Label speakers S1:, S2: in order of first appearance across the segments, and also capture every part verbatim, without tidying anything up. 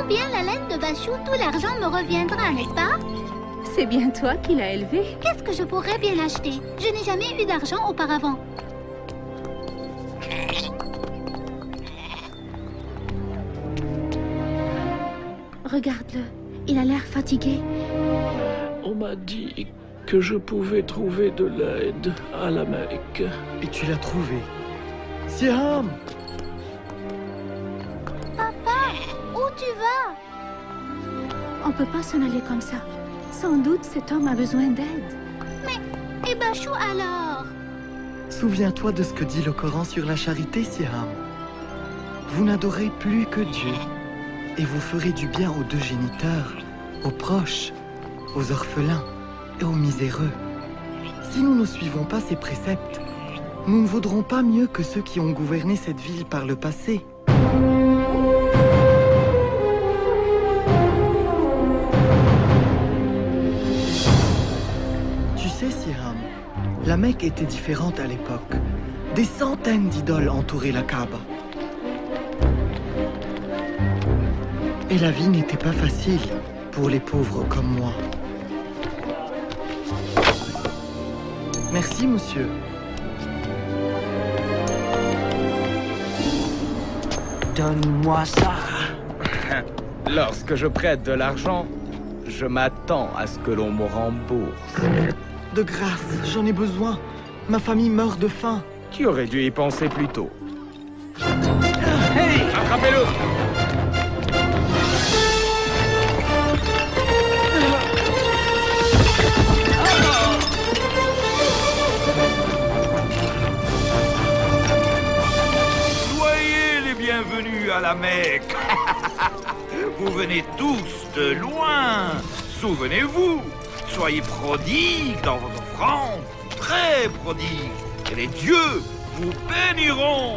S1: bien la laine de Bachou, tout l'argent me reviendra, n'est-ce pas?
S2: C'est bien toi qui l'as élevé.
S1: Qu'est-ce que je pourrais bien acheter? Je n'ai jamais eu d'argent auparavant.
S2: Regarde-le, il a l'air fatigué.
S3: On m'a dit que je pouvais trouver de l'aide à la Mecque.
S4: Et tu l'as trouvé. Siam!
S1: Papa, où tu vas?
S2: On peut pas s'en aller comme ça. Sans doute cet homme a besoin d'aide.
S1: Et Bachou alors?
S4: Souviens-toi de ce que dit le Coran sur la charité, Siam. Vous n'adorez plus que Dieu. Et vous ferez du bien aux deux géniteurs, aux proches, aux orphelins et aux miséreux. Si nous ne suivons pas ces préceptes, nous ne vaudrons pas mieux que ceux qui ont gouverné cette ville par le passé. Tu sais, Siam, la Mecque était différente à l'époque. Des centaines d'idoles entouraient la Kaaba. Et la vie n'était pas facile pour les pauvres comme moi. Merci, monsieur.
S5: Donne-moi ça.
S6: Lorsque je prête de l'argent, je m'attends à ce que l'on me rembourse.
S4: De grâce, j'en ai besoin. Ma famille meurt de faim.
S6: Tu aurais dû y penser plus tôt.
S5: Hey!
S6: Attrapez-le!
S7: Bienvenue à la Mecque. Vous venez tous de loin. Souvenez-vous, soyez prodigues dans vos offrandes, très prodigues, et les dieux vous béniront.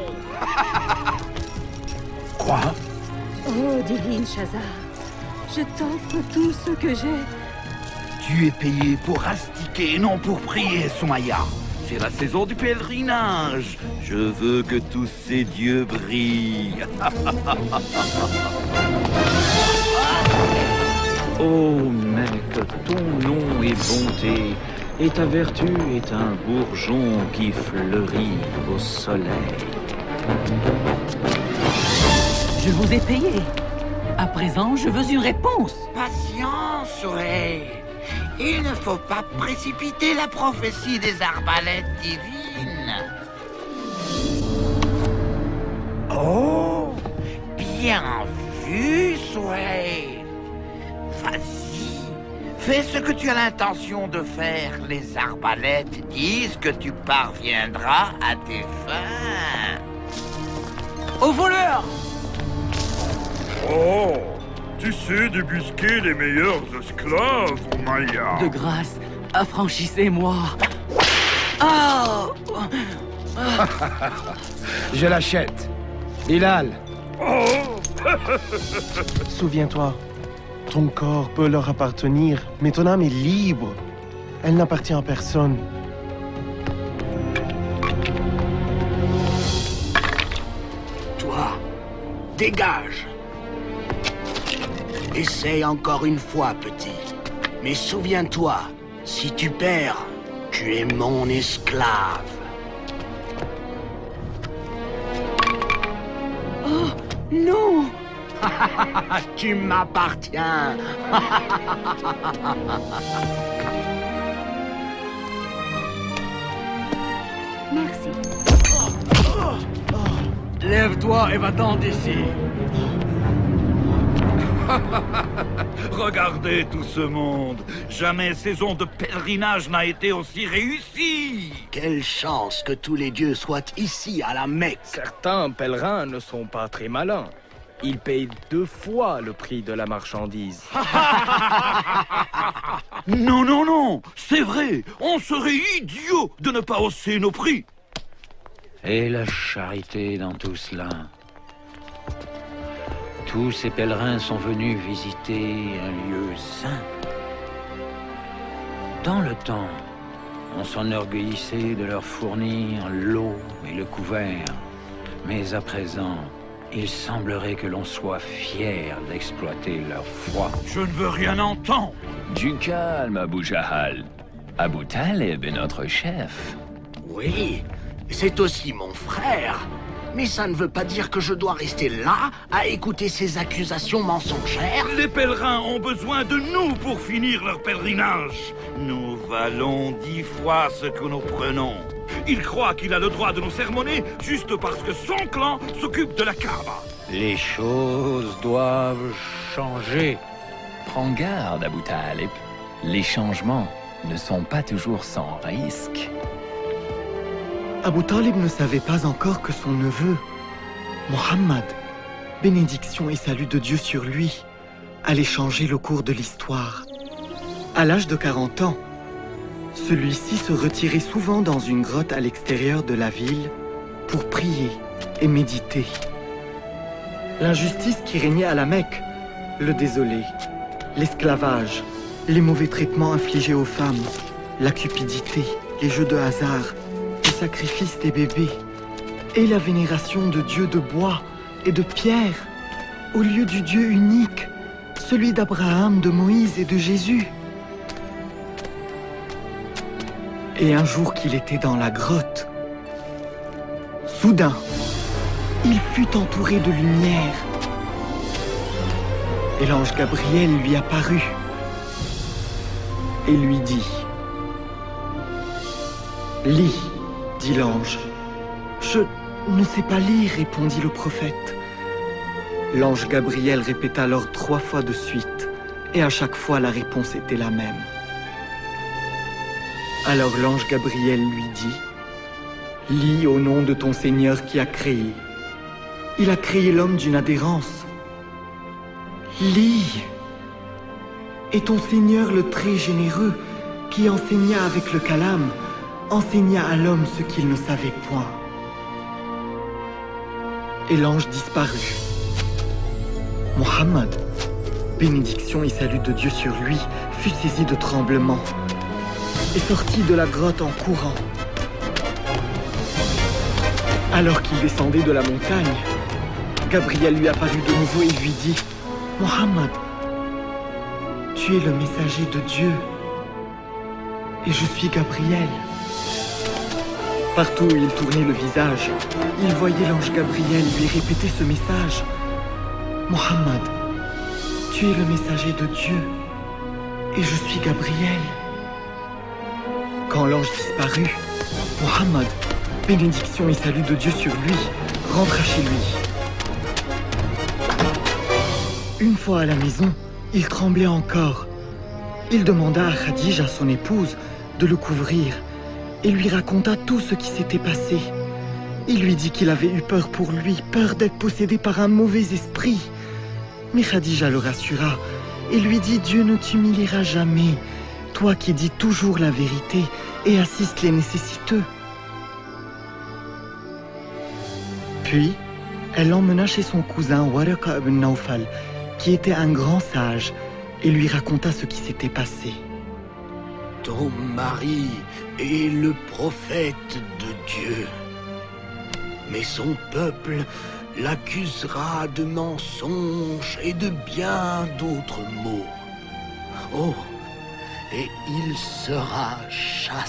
S5: Quoi?
S2: Oh, divine Shazar, je t'offre tout ce que j'ai.
S7: Tu es payé pour astiquer, non pour prier, Soumaya. C'est la saison du pèlerinage. Je veux que tous ces dieux brillent.
S3: Ô Mecque, ton nom est bonté, et ta vertu est un bourgeon qui fleurit au soleil.
S5: Je vous ai payé. À présent, je veux une réponse.
S8: Patience, Soleil. Il ne faut pas précipiter la prophétie des arbalètes divines. Oh, bien vu, Soleil. Vas-y, fais ce que tu as l'intention de faire. Les arbalètes disent que tu parviendras à tes fins.
S5: Au voleur!
S7: Oh, tu sais débusquer les meilleurs esclaves, Maya.
S5: De grâce, affranchissez-moi. Oh!
S6: Je l'achète. Bilal.
S7: Oh.
S4: Souviens-toi, ton corps peut leur appartenir, mais ton âme est libre. Elle n'appartient à personne.
S8: Toi, dégage. Essaye encore une fois, petit. Mais souviens-toi, si tu perds, tu es mon esclave.
S5: Oh, non!
S8: Tu m'appartiens.
S2: Merci.
S5: Lève-toi et va-t'en d'ici.
S7: Regardez tout ce monde. Jamais saison de pèlerinage n'a été aussi réussie.
S8: Quelle chance que tous les dieux soient ici à la Mecque.
S6: Certains pèlerins ne sont pas très malins. Ils payent deux fois le prix de la marchandise.
S7: Non, non, non, c'est vrai. On serait idiots de ne pas hausser nos prix.
S3: Et la charité dans tout cela. Tous ces pèlerins sont venus visiter un lieu saint. Dans le temps, on s'enorgueillissait de leur fournir l'eau et le couvert. Mais à présent, Il semblerait que l'on soit fier d'exploiter leur foi.
S7: Je ne veux rien entendre.
S9: Du calme, Abu Jahal. Abu Talib est notre chef.
S10: Oui, c'est aussi mon frère. Mais ça ne veut pas dire que je dois rester là à écouter ces accusations mensongères.
S7: Les pèlerins ont besoin de nous pour finir leur pèlerinage. Nous valons dix fois ce que nous prenons. Il croit qu'il a le droit de nous sermonner juste parce que son clan s'occupe de la Kaaba.
S3: Les choses doivent changer.
S9: Prends garde, Abu Talib. Les changements ne sont pas toujours sans risque.
S4: Abu Talib ne savait pas encore que son neveu, Mohammed, bénédiction et salut de Dieu sur lui, allait changer le cours de l'histoire. À l'âge de quarante ans, celui-ci se retirait souvent dans une grotte à l'extérieur de la ville pour prier et méditer. L'injustice qui régnait à la Mecque le désolait. L'esclavage, les mauvais traitements infligés aux femmes, la cupidité, les jeux de hasard, le sacrifice des bébés et la vénération de dieux de bois et de pierre au lieu du Dieu unique, celui d'Abraham, de Moïse et de Jésus. Et un jour qu'il était dans la grotte, soudain, il fut entouré de lumière. Et l'ange Gabriel lui apparut et lui dit « Lis », dit l'ange. « Je ne sais pas lire », répondit le prophète. L'ange Gabriel répéta l'ordre trois fois de suite, et à chaque fois la réponse était la même. Alors l'ange Gabriel lui dit « Lis au nom de ton Seigneur qui a créé. Il a créé l'homme d'une adhérence. Lis. Et ton Seigneur le très généreux, qui enseigna avec le calame, enseigna à l'homme ce qu'il ne savait point. » Et l'ange disparut. Mohammed, bénédiction et salut de Dieu sur lui, fut saisi de tremblement et sortit de la grotte en courant. Alors qu'il descendait de la montagne, Gabriel lui apparut de nouveau et lui dit « Mohammed, tu es le messager de Dieu, et je suis Gabriel. » Partout où il tournait le visage, il voyait l'ange Gabriel lui répéter ce message. « Mohammed, tu es le messager de Dieu, et je suis Gabriel. » Quand l'ange disparut, Mohammed, bénédiction et salut de Dieu sur lui, rentra chez lui. Une fois à la maison, il tremblait encore. Il demanda à Khadija, son épouse, de le couvrir et lui raconta tout ce qui s'était passé. Il lui dit qu'il avait eu peur pour lui, peur d'être possédé par un mauvais esprit. Mais Khadija le rassura et lui dit « Dieu ne t'humiliera jamais, toi qui dis toujours la vérité et assistes les nécessiteux. » Puis, elle l'emmena chez son cousin Waraqa ibn Nawfal, qui était un grand sage, et lui raconta ce qui s'était passé.
S10: « Ton mari est le prophète de Dieu, mais son peuple l'accusera de mensonges et de bien d'autres maux. Oh, et il sera chassé. »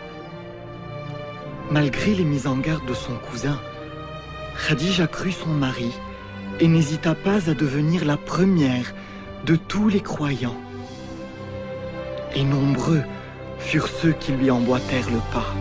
S4: Malgré les mises en garde de son cousin, Khadija crut son mari et n'hésita pas à devenir la première de tous les croyants. Et nombreux furent ceux qui lui emboîtèrent le pas.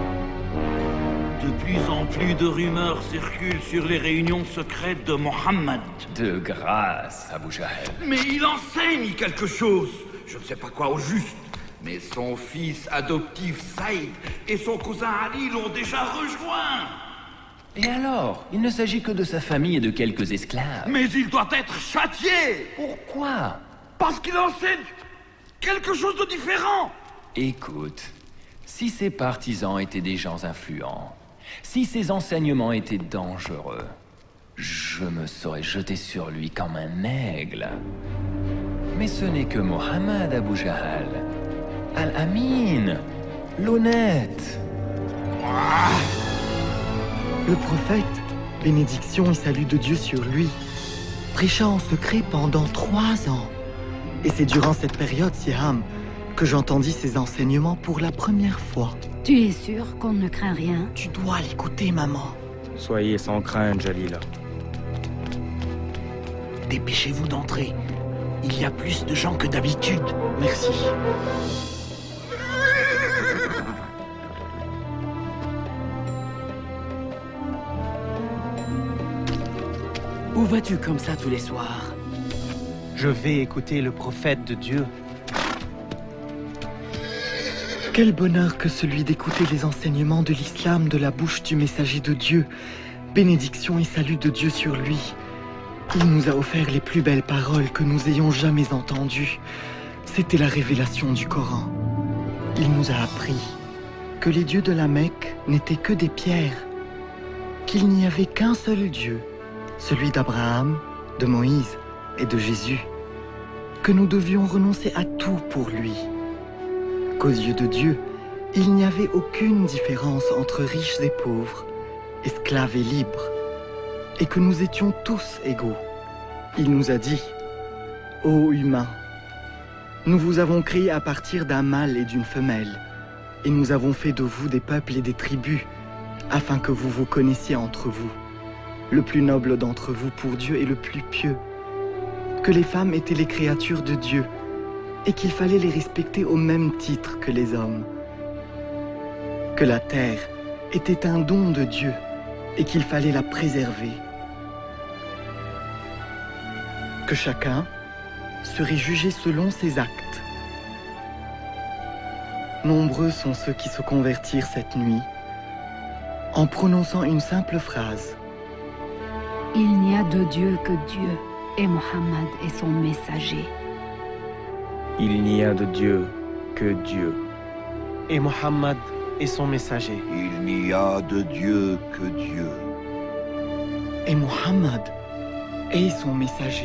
S7: De plus en plus de rumeurs circulent sur les réunions secrètes de Mohammed.
S9: De grâce, Abu Jahal.
S7: Mais il enseigne quelque chose. Je ne sais pas quoi au juste. Mais son fils adoptif Saïd et son cousin Ali l'ont déjà rejoint.
S9: Et alors? Il ne s'agit que de sa famille et de quelques esclaves.
S7: Mais il doit être châtié.
S9: Pourquoi?
S7: Parce qu'il enseigne quelque chose de différent.
S9: Écoute, si ses partisans étaient des gens influents, si ses enseignements étaient dangereux, je me serais jeté sur lui comme un aigle. Mais ce n'est que Mohammed, Abu Jahal. Al-Amin, l'honnête.
S4: Le prophète, bénédiction et salut de Dieu sur lui, prêcha en secret pendant trois ans. Et c'est durant cette période, Siam, que j'entendis ses enseignements pour la première fois.
S2: Tu es sûr qu'on ne craint rien?
S4: Tu dois l'écouter, maman.
S6: Soyez sans crainte, Jalila.
S10: Dépêchez-vous d'entrer. Il y a plus de gens que d'habitude.
S4: Merci.
S5: Où vas-tu comme ça tous les soirs?
S11: Je vais écouter le prophète de Dieu.
S4: Quel bonheur que celui d'écouter les enseignements de l'islam de la bouche du messager de Dieu. Bénédiction et salut de Dieu sur lui. Il nous a offert les plus belles paroles que nous ayons jamais entendues. C'était la révélation du Coran. Il nous a appris que les dieux de la Mecque n'étaient que des pierres, qu'il n'y avait qu'un seul Dieu, celui d'Abraham, de Moïse et de Jésus, que nous devions renoncer à tout pour lui, qu'aux yeux de Dieu, il n'y avait aucune différence entre riches et pauvres, esclaves et libres, et que nous étions tous égaux. Il nous a dit, « Ô humains, nous vous avons créés à partir d'un mâle et d'une femelle, et nous avons fait de vous des peuples et des tribus, afin que vous vous connaissiez entre vous. Le plus noble d'entre vous pour Dieu est le plus pieux, que les femmes étaient les créatures de Dieu, et qu'il fallait les respecter au même titre que les hommes, que la terre était un don de Dieu, et qu'il fallait la préserver, que chacun serait jugé selon ses actes. Nombreux sont ceux qui se convertirent cette nuit en prononçant une simple phrase.
S2: Il n'y a de Dieu que Dieu, et Mohammed est son messager.
S6: Il n'y a de Dieu que Dieu.
S11: Et Mohammed est son messager.
S12: Il n'y a de Dieu que Dieu.
S4: Et Mohammed est son messager.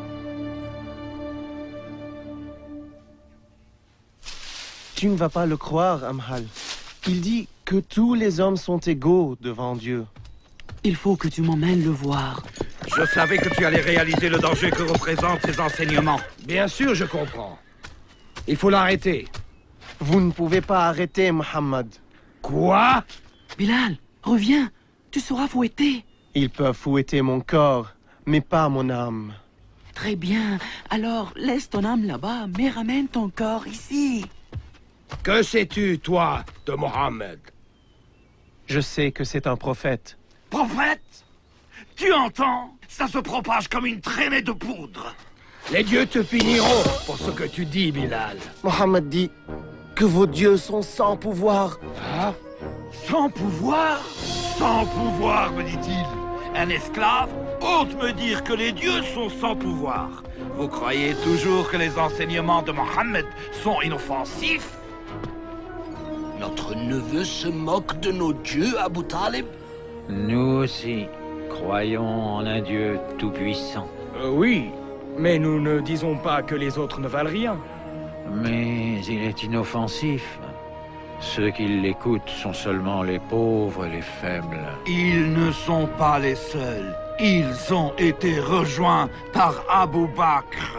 S11: Tu ne vas pas le croire, Amhal. Il dit que tous les hommes sont égaux devant Dieu.
S5: Il faut que tu m'emmènes le voir.
S7: Je savais que tu allais réaliser le danger que représentent ces enseignements.
S10: Bien sûr, je comprends.
S7: Il faut l'arrêter.
S11: Vous ne pouvez pas arrêter, Mohammed.
S7: Quoi?
S5: Bilal, reviens. Tu seras fouetté.
S11: Ils peuvent fouetter mon corps, mais pas mon âme.
S5: Très bien. Alors, laisse ton âme là-bas, mais ramène ton corps ici.
S10: Que sais-tu, toi, de Mohammed?
S11: Je sais que c'est un prophète.
S7: Prophète? Tu entends? Ça se propage comme une traînée de poudre.
S10: Les dieux te puniront pour ce que tu dis, Bilal.
S11: Mohammed dit que vos dieux sont sans pouvoir.
S7: Ah? Sans pouvoir? Sans pouvoir, me dit-il. Un esclave ose me dire que les dieux sont sans pouvoir. Vous croyez toujours que les enseignements de Mohammed sont inoffensifs?
S10: Notre neveu se moque de nos dieux, Abu Talib?
S3: Nous aussi, croyons en un Dieu tout-puissant.
S6: Euh, oui, mais nous ne disons pas que les autres ne valent rien.
S3: Mais il est inoffensif. Ceux qui l'écoutent sont seulement les pauvres et les faibles.
S7: Ils ne sont pas les seuls. Ils ont été rejoints par Abu Bakr.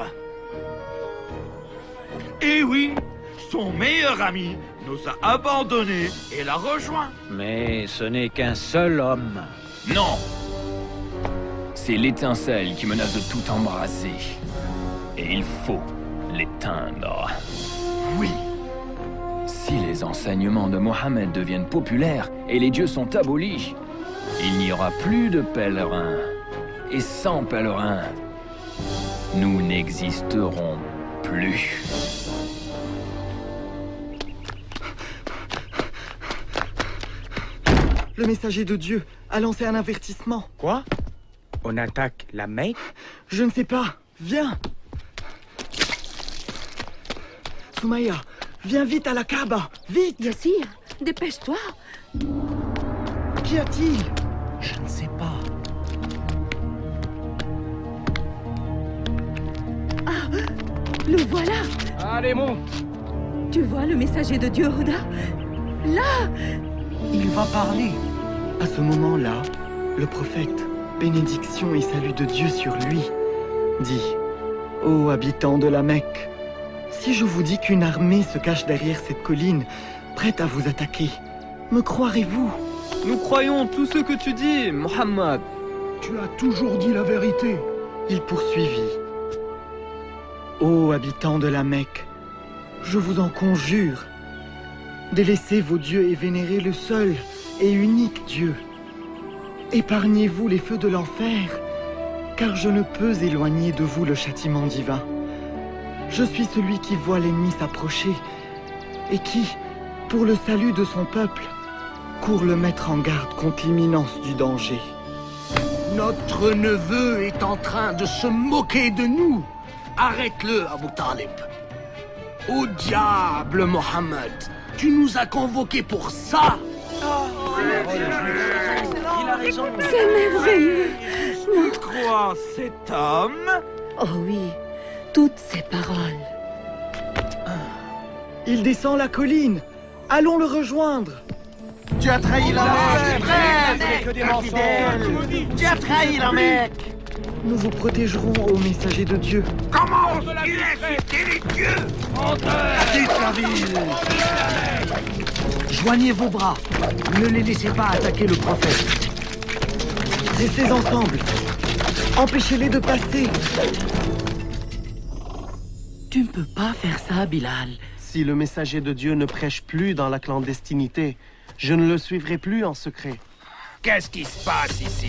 S7: Et oui, son meilleur ami nous a abandonnés et l'a rejoint.
S3: Mais ce n'est qu'un seul homme.
S9: Non! C'est l'étincelle qui menace de tout embraser. Et il faut l'éteindre.
S7: Oui.
S9: Si les enseignements de Mohammed deviennent populaires et les dieux sont abolis, il n'y aura plus de pèlerins. Et sans pèlerins, nous n'existerons plus.
S4: Le messager de Dieu a lancé un avertissement.
S6: Quoi? On attaque la Mecque?
S4: Je ne sais pas. Viens. Soumaya, viens vite à la Kaaba. Vite.
S2: Yassir, dépêche-toi.
S4: Qu'y a-t-il?
S11: Je ne sais pas.
S2: Ah, le voilà.
S6: Allez, monte.
S2: Tu vois le messager de Dieu, Huda? Là.
S11: Il va parler.
S4: À ce moment-là, Le prophète, bénédiction et salut de Dieu sur lui, dit « Ô habitants de la Mecque, si je vous dis qu'une armée se cache derrière cette colline, prête à vous attaquer, me croirez-vous »
S13: Nous croyons tout ce que tu dis, Mohammed.
S10: Tu as toujours dit la vérité.
S4: Il poursuivit. Ô habitants de la Mecque, je vous en conjure, délaissez vos dieux et vénérez le seul et unique Dieu. Épargnez-vous les feux de l'enfer, car je ne peux éloigner de vous le châtiment divin. Je suis celui qui voit l'ennemi s'approcher et qui, pour le salut de son peuple, court le mettre en garde contre l'imminence du danger.
S10: Notre neveu est en train de se moquer de nous. Arrête-le, Abu Talib. Au diable, Mohammed. Tu nous as convoqués pour ça.
S5: Il a raison.
S2: C'est merveilleux.
S7: Tu crois cet homme?
S2: Oh oui, toutes ces paroles.
S4: Il descend la colline. Allons le rejoindre.
S11: Tu as trahi la Mecque.
S10: Que des mensonges. Tu as trahi la Mecque.
S4: Nous vous protégerons, ô messager de Dieu.
S8: Comment oses-tu insulter les dieux?
S10: Quitte la ville. Joignez vos bras. Ne les laissez pas attaquer le prophète.
S4: Restez ensemble. Empêchez-les de passer.
S5: Tu ne peux pas faire ça, Bilal.
S11: Si le messager de Dieu ne prêche plus dans la clandestinité, je ne le suivrai plus en secret.
S10: Qu'est-ce qui se passe ici?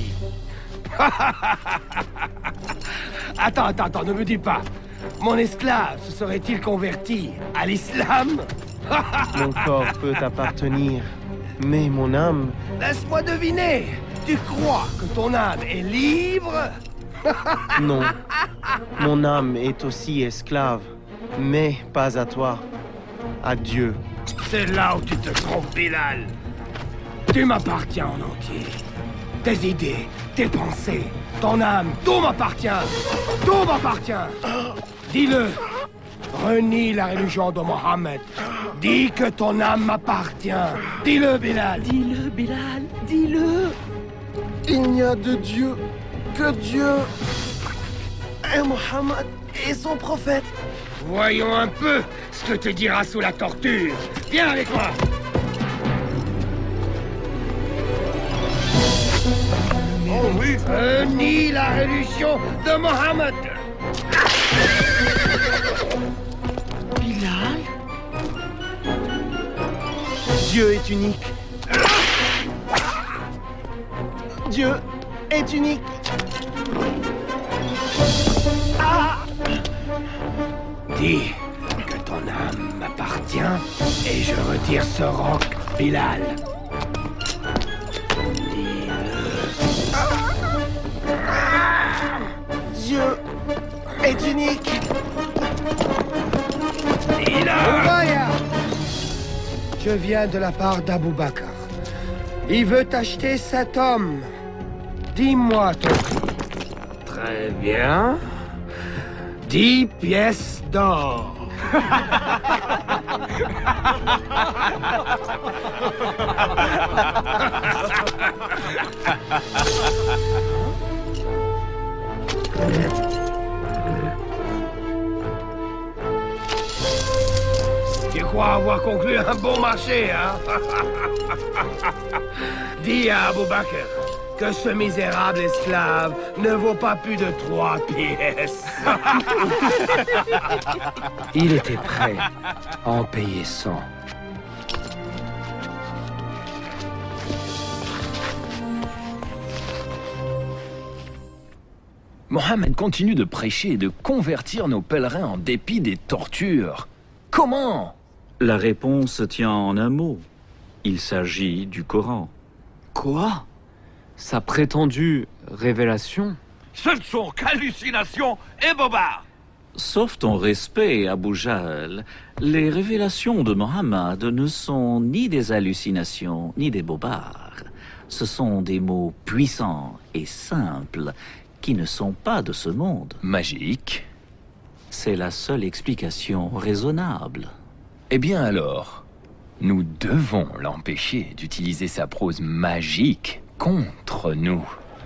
S10: Attends, attends, attends, ne me dis pas. Mon esclave se serait-il converti à l'islam?
S11: Mon corps peut appartenir, mais mon âme...
S10: Laisse-moi deviner. Tu crois que ton âme est libre?
S11: Non. Mon âme est aussi esclave, mais pas à toi. À Dieu.
S10: C'est là où tu te trompes, Bilal. Tu m'appartiens en entier. Tes idées, tes pensées, ton âme, tout m'appartient. Tout m'appartient. Dis-le. Renie la religion de Mohammed. Dis que ton âme m'appartient. Dis-le, Bilal.
S5: Dis-le, Bilal. Dis-le.
S11: Il n'y a de Dieu que Dieu et Mohammed et son prophète.
S10: Voyons un peu ce que tu diras sous la torture. Viens avec moi.
S7: Oh oui.
S10: Renie la religion de Mohammed.
S5: Bilal?
S11: Dieu est unique. Dieu est unique.
S10: Ah! Dis que ton âme m'appartient et je retire ce roc, Bilal.
S11: Dieu est unique.
S10: Oubaya! Je viens de la part d'Abou Bakr. Il veut acheter cet homme. Dis-moi ton prix. Très bien. Dix pièces d'or. Tu crois avoir conclu un bon marché, hein? Dis à Abou Bakr que ce misérable esclave ne vaut pas plus de trois pièces. Il était prêt à en payer cent.
S9: Mohammed continue de prêcher et de convertir nos pèlerins en dépit des tortures. Comment?
S3: La réponse tient en un mot. Il s'agit du Coran.
S13: Quoi? Sa prétendue révélation?
S7: Ce ne sont qu'hallucinations et bobards.
S3: Sauf ton respect, Abu Jahl, les révélations de Mohammed ne sont ni des hallucinations, ni des bobards. Ce sont des mots puissants et simples qui ne sont pas de ce monde.
S9: Magique?
S3: C'est la seule explication raisonnable.
S9: Eh bien alors, nous devons l'empêcher d'utiliser sa prose magique contre nous.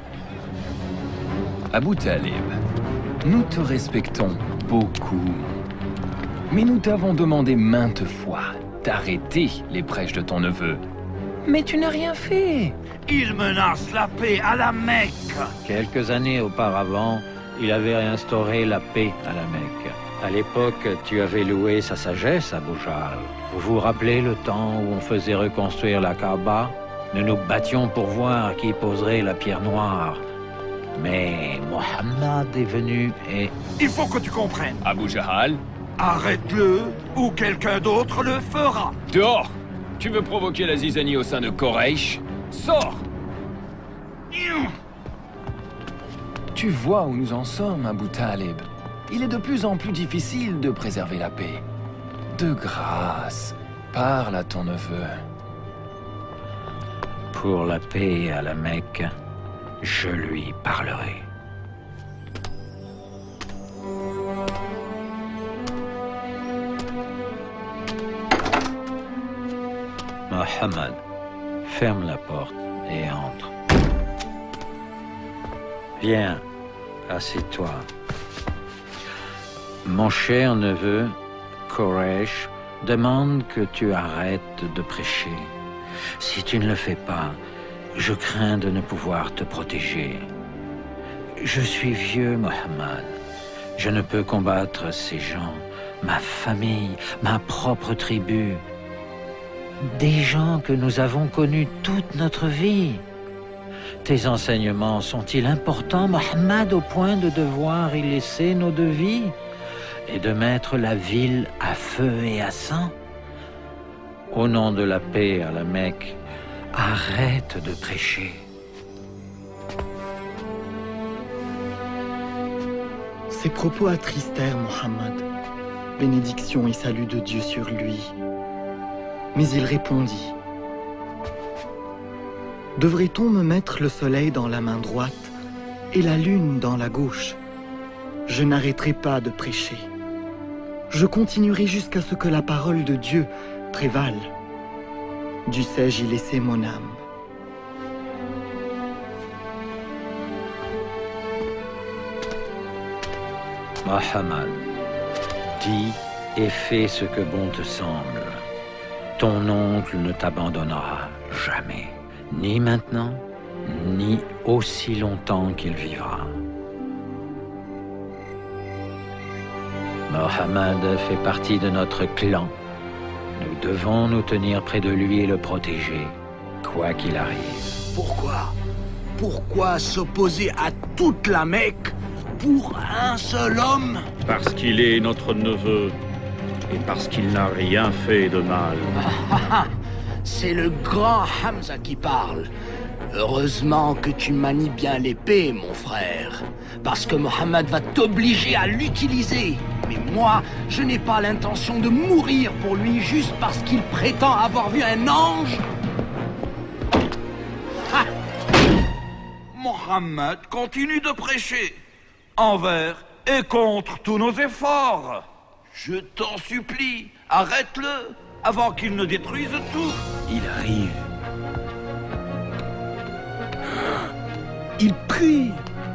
S9: Abu Talib, nous te respectons beaucoup. Mais nous t'avons demandé maintes fois d'arrêter les prêches de ton neveu. Mais tu n'as rien fait.
S7: Il menace la paix à la Mecque.
S14: Quelques années auparavant, il avait réinstauré la paix à la Mecque. À l'époque, tu avais loué sa sagesse, Abu Jahl. Vous vous rappelez le temps où on faisait reconstruire la Kaaba? Nous nous battions pour voir qui poserait la pierre noire. Mais Mohammed est venu et...
S7: Il faut que tu comprennes.
S9: Abu Jahl,
S7: arrête-le ou quelqu'un d'autre le fera.
S9: Dehors! Tu veux provoquer la zizanie au sein de Quraysh? Sors! Tu vois où nous en sommes, Abu Talib. Il est de plus en plus difficile de préserver la paix. De grâce, parle à ton neveu.
S14: Pour la paix à la Mecque, je lui parlerai. Mohammed, ferme la porte et entre. Viens, assieds-toi. Mon cher neveu, Quraysh, demande que tu arrêtes de prêcher. Si tu ne le fais pas, je crains de ne pouvoir te protéger. Je suis vieux, Mohammed. Je ne peux combattre ces gens, ma famille, ma propre tribu. Des gens que nous avons connus toute notre vie. Tes enseignements sont-ils importants, Mohammed, au point de devoir y laisser nos devis et de mettre la ville à feu et à sang? Au nom de la paix à la Mecque, arrête de prêcher.
S4: Ces propos attristèrent Mohammed. Bénédiction et salut de Dieu sur lui. Mais il répondit: devrait-on me mettre le soleil dans la main droite et la lune dans la gauche? Je n'arrêterai pas de prêcher. Je continuerai jusqu'à ce que la parole de Dieu prévale. Dussé-je y laisser mon âme?
S14: Mohammed, dis et fais ce que bon te semble. Ton oncle ne t'abandonnera jamais, ni maintenant, ni aussi longtemps qu'il vivra. Mohammed fait partie de notre clan. Nous devons nous tenir près de lui et le protéger, quoi qu'il arrive.
S8: Pourquoi? Pourquoi s'opposer à toute la Mecque pour un seul homme?
S15: Parce qu'il est notre neveu. Et parce qu'il n'a rien fait de mal.
S8: C'est le grand Hamza qui parle. Heureusement que tu manies bien l'épée, mon frère. Parce que Mohammed va t'obliger à l'utiliser. Mais moi, je n'ai pas l'intention de mourir pour lui juste parce qu'il prétend avoir vu un ange.
S7: Ha! Mohammed continue de prêcher. Envers et contre tous nos efforts. Je t'en supplie, arrête-le, avant qu'il ne détruise tout.
S8: Il arrive. Il prie.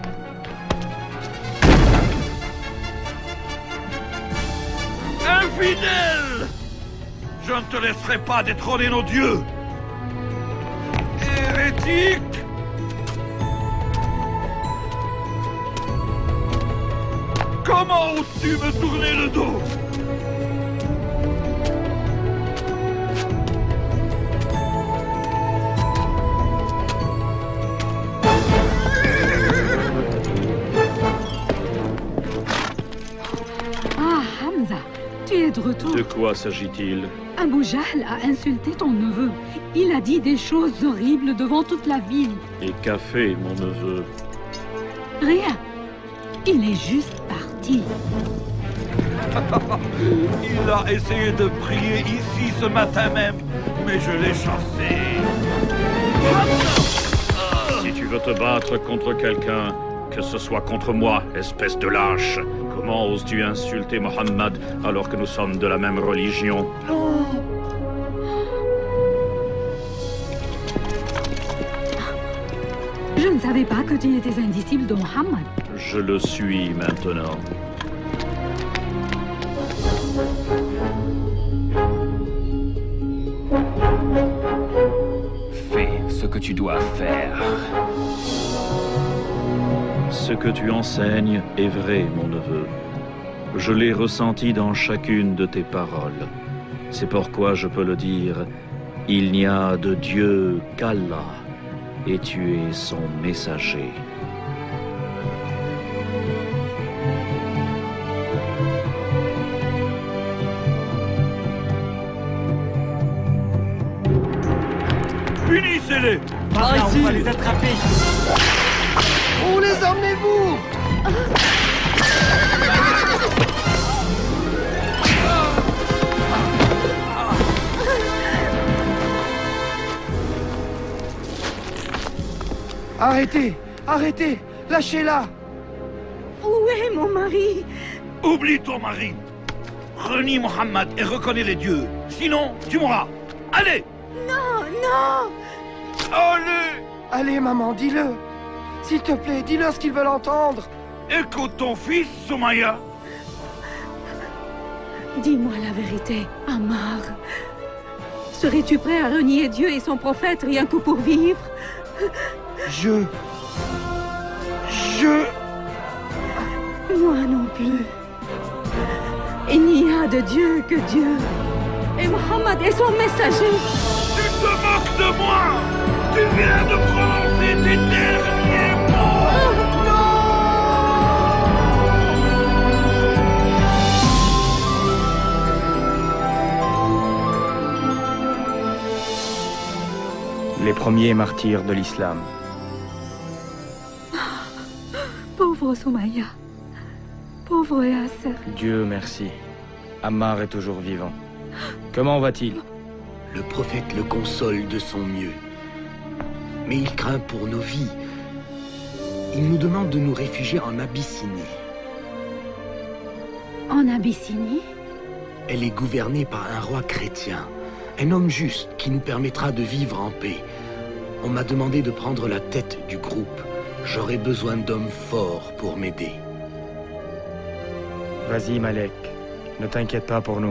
S7: Infidèle! Je ne te laisserai pas détrôner nos dieux. Hérétique! Comment oses-tu me tourner le dos?
S2: Ah, Hamza, tu es de retour.
S15: De quoi s'agit-il?
S2: Abu Jahl a insulté ton neveu. Il a dit des choses horribles devant toute la ville.
S15: Et qu'a fait mon neveu?
S2: Rien. Il est juste parti.
S7: Il a essayé de prier ici ce matin même, mais je l'ai chassé.
S15: Si tu veux te battre contre quelqu'un, que ce soit contre moi, espèce de lâche. Comment oses-tu insulter Mohammed alors que nous sommes de la même religion?
S2: Je ne savais pas que tu étais un disciple de Mohammed.
S15: Je le suis maintenant.
S9: Fais ce que tu dois faire.
S3: Ce que tu enseignes est vrai, mon neveu. Je l'ai ressenti dans chacune de tes paroles. C'est pourquoi je peux le dire, il n'y a de Dieu qu'Allah, et tu es son messager.
S7: Punissez-les!
S4: Par ici. On va les attraper. Où les emmenez-vous?
S10: Arrêtez! Arrêtez! Lâchez-la!
S2: Où est mon mari?
S7: Oublie ton mari! Renie Mohammed et reconnais les dieux. Sinon, tu mourras. Allez!
S2: Non, non!
S7: Allez!
S10: Allez, maman, dis-le! S'il te plaît, dis-leur ce qu'ils veulent entendre!
S7: Écoute ton fils, Soumaya!
S2: Dis-moi la vérité, Ammar. Serais-tu prêt à renier Dieu et son prophète rien que pour vivre?
S10: Je... Je...
S2: Moi non plus. Il n'y a de Dieu que Dieu. Et Mohammed est son messager.
S7: Tu te moques de moi! Tu viens de prononcer tes derniers mots!
S6: Les premiers martyrs de l'islam.
S2: Pauvre Soumaya. Pauvre Yasser.
S6: Dieu merci. Ammar est toujours vivant. Comment va-t-il?
S8: Le prophète le console de son mieux. Mais il craint pour nos vies. Il nous demande de nous réfugier en Abyssinie.
S2: En Abyssinie?
S8: Elle est gouvernée par un roi chrétien. Un homme juste qui nous permettra de vivre en paix. On m'a demandé de prendre la tête du groupe. J'aurai besoin d'hommes forts pour m'aider.
S6: Vas-y, Malek. Ne t'inquiète pas pour nous.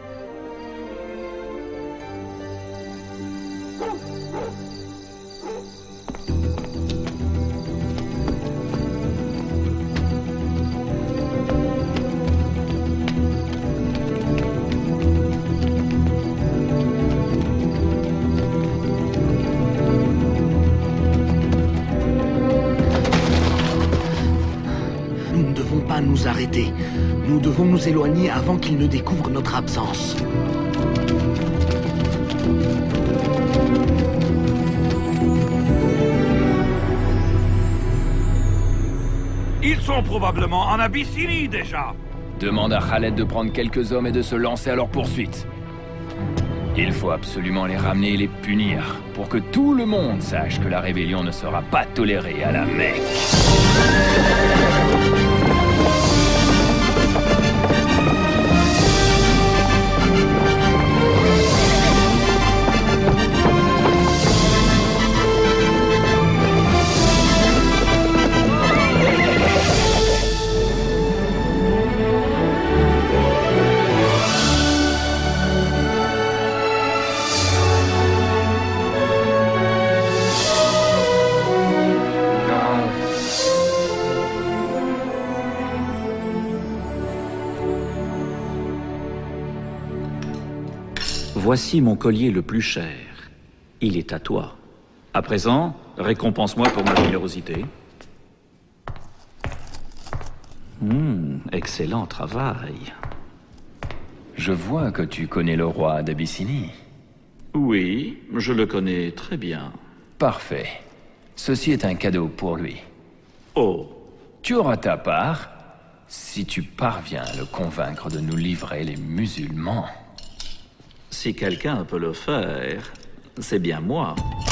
S8: Nous arrêter. Nous devons nous éloigner avant qu'ils ne découvrent notre absence.
S7: Ils sont probablement en Abyssinie déjà.
S9: Demande à Khaled de prendre quelques hommes et de se lancer à leur poursuite. Il faut absolument les ramener et les punir pour que tout le monde sache que la rébellion ne sera pas tolérée à la Mecque.
S3: Voici mon collier le plus cher. Il est à toi. À présent, récompense-moi pour ma générosité. Hmm, excellent travail.
S9: Je vois que tu connais le roi d'Abyssinie.
S3: Oui, je le connais très bien.
S9: Parfait. Ceci est un cadeau pour lui.
S3: Oh.
S9: Tu auras ta part si tu parviens à le convaincre de nous livrer les musulmans.
S3: Si quelqu'un peut le faire, c'est bien moi.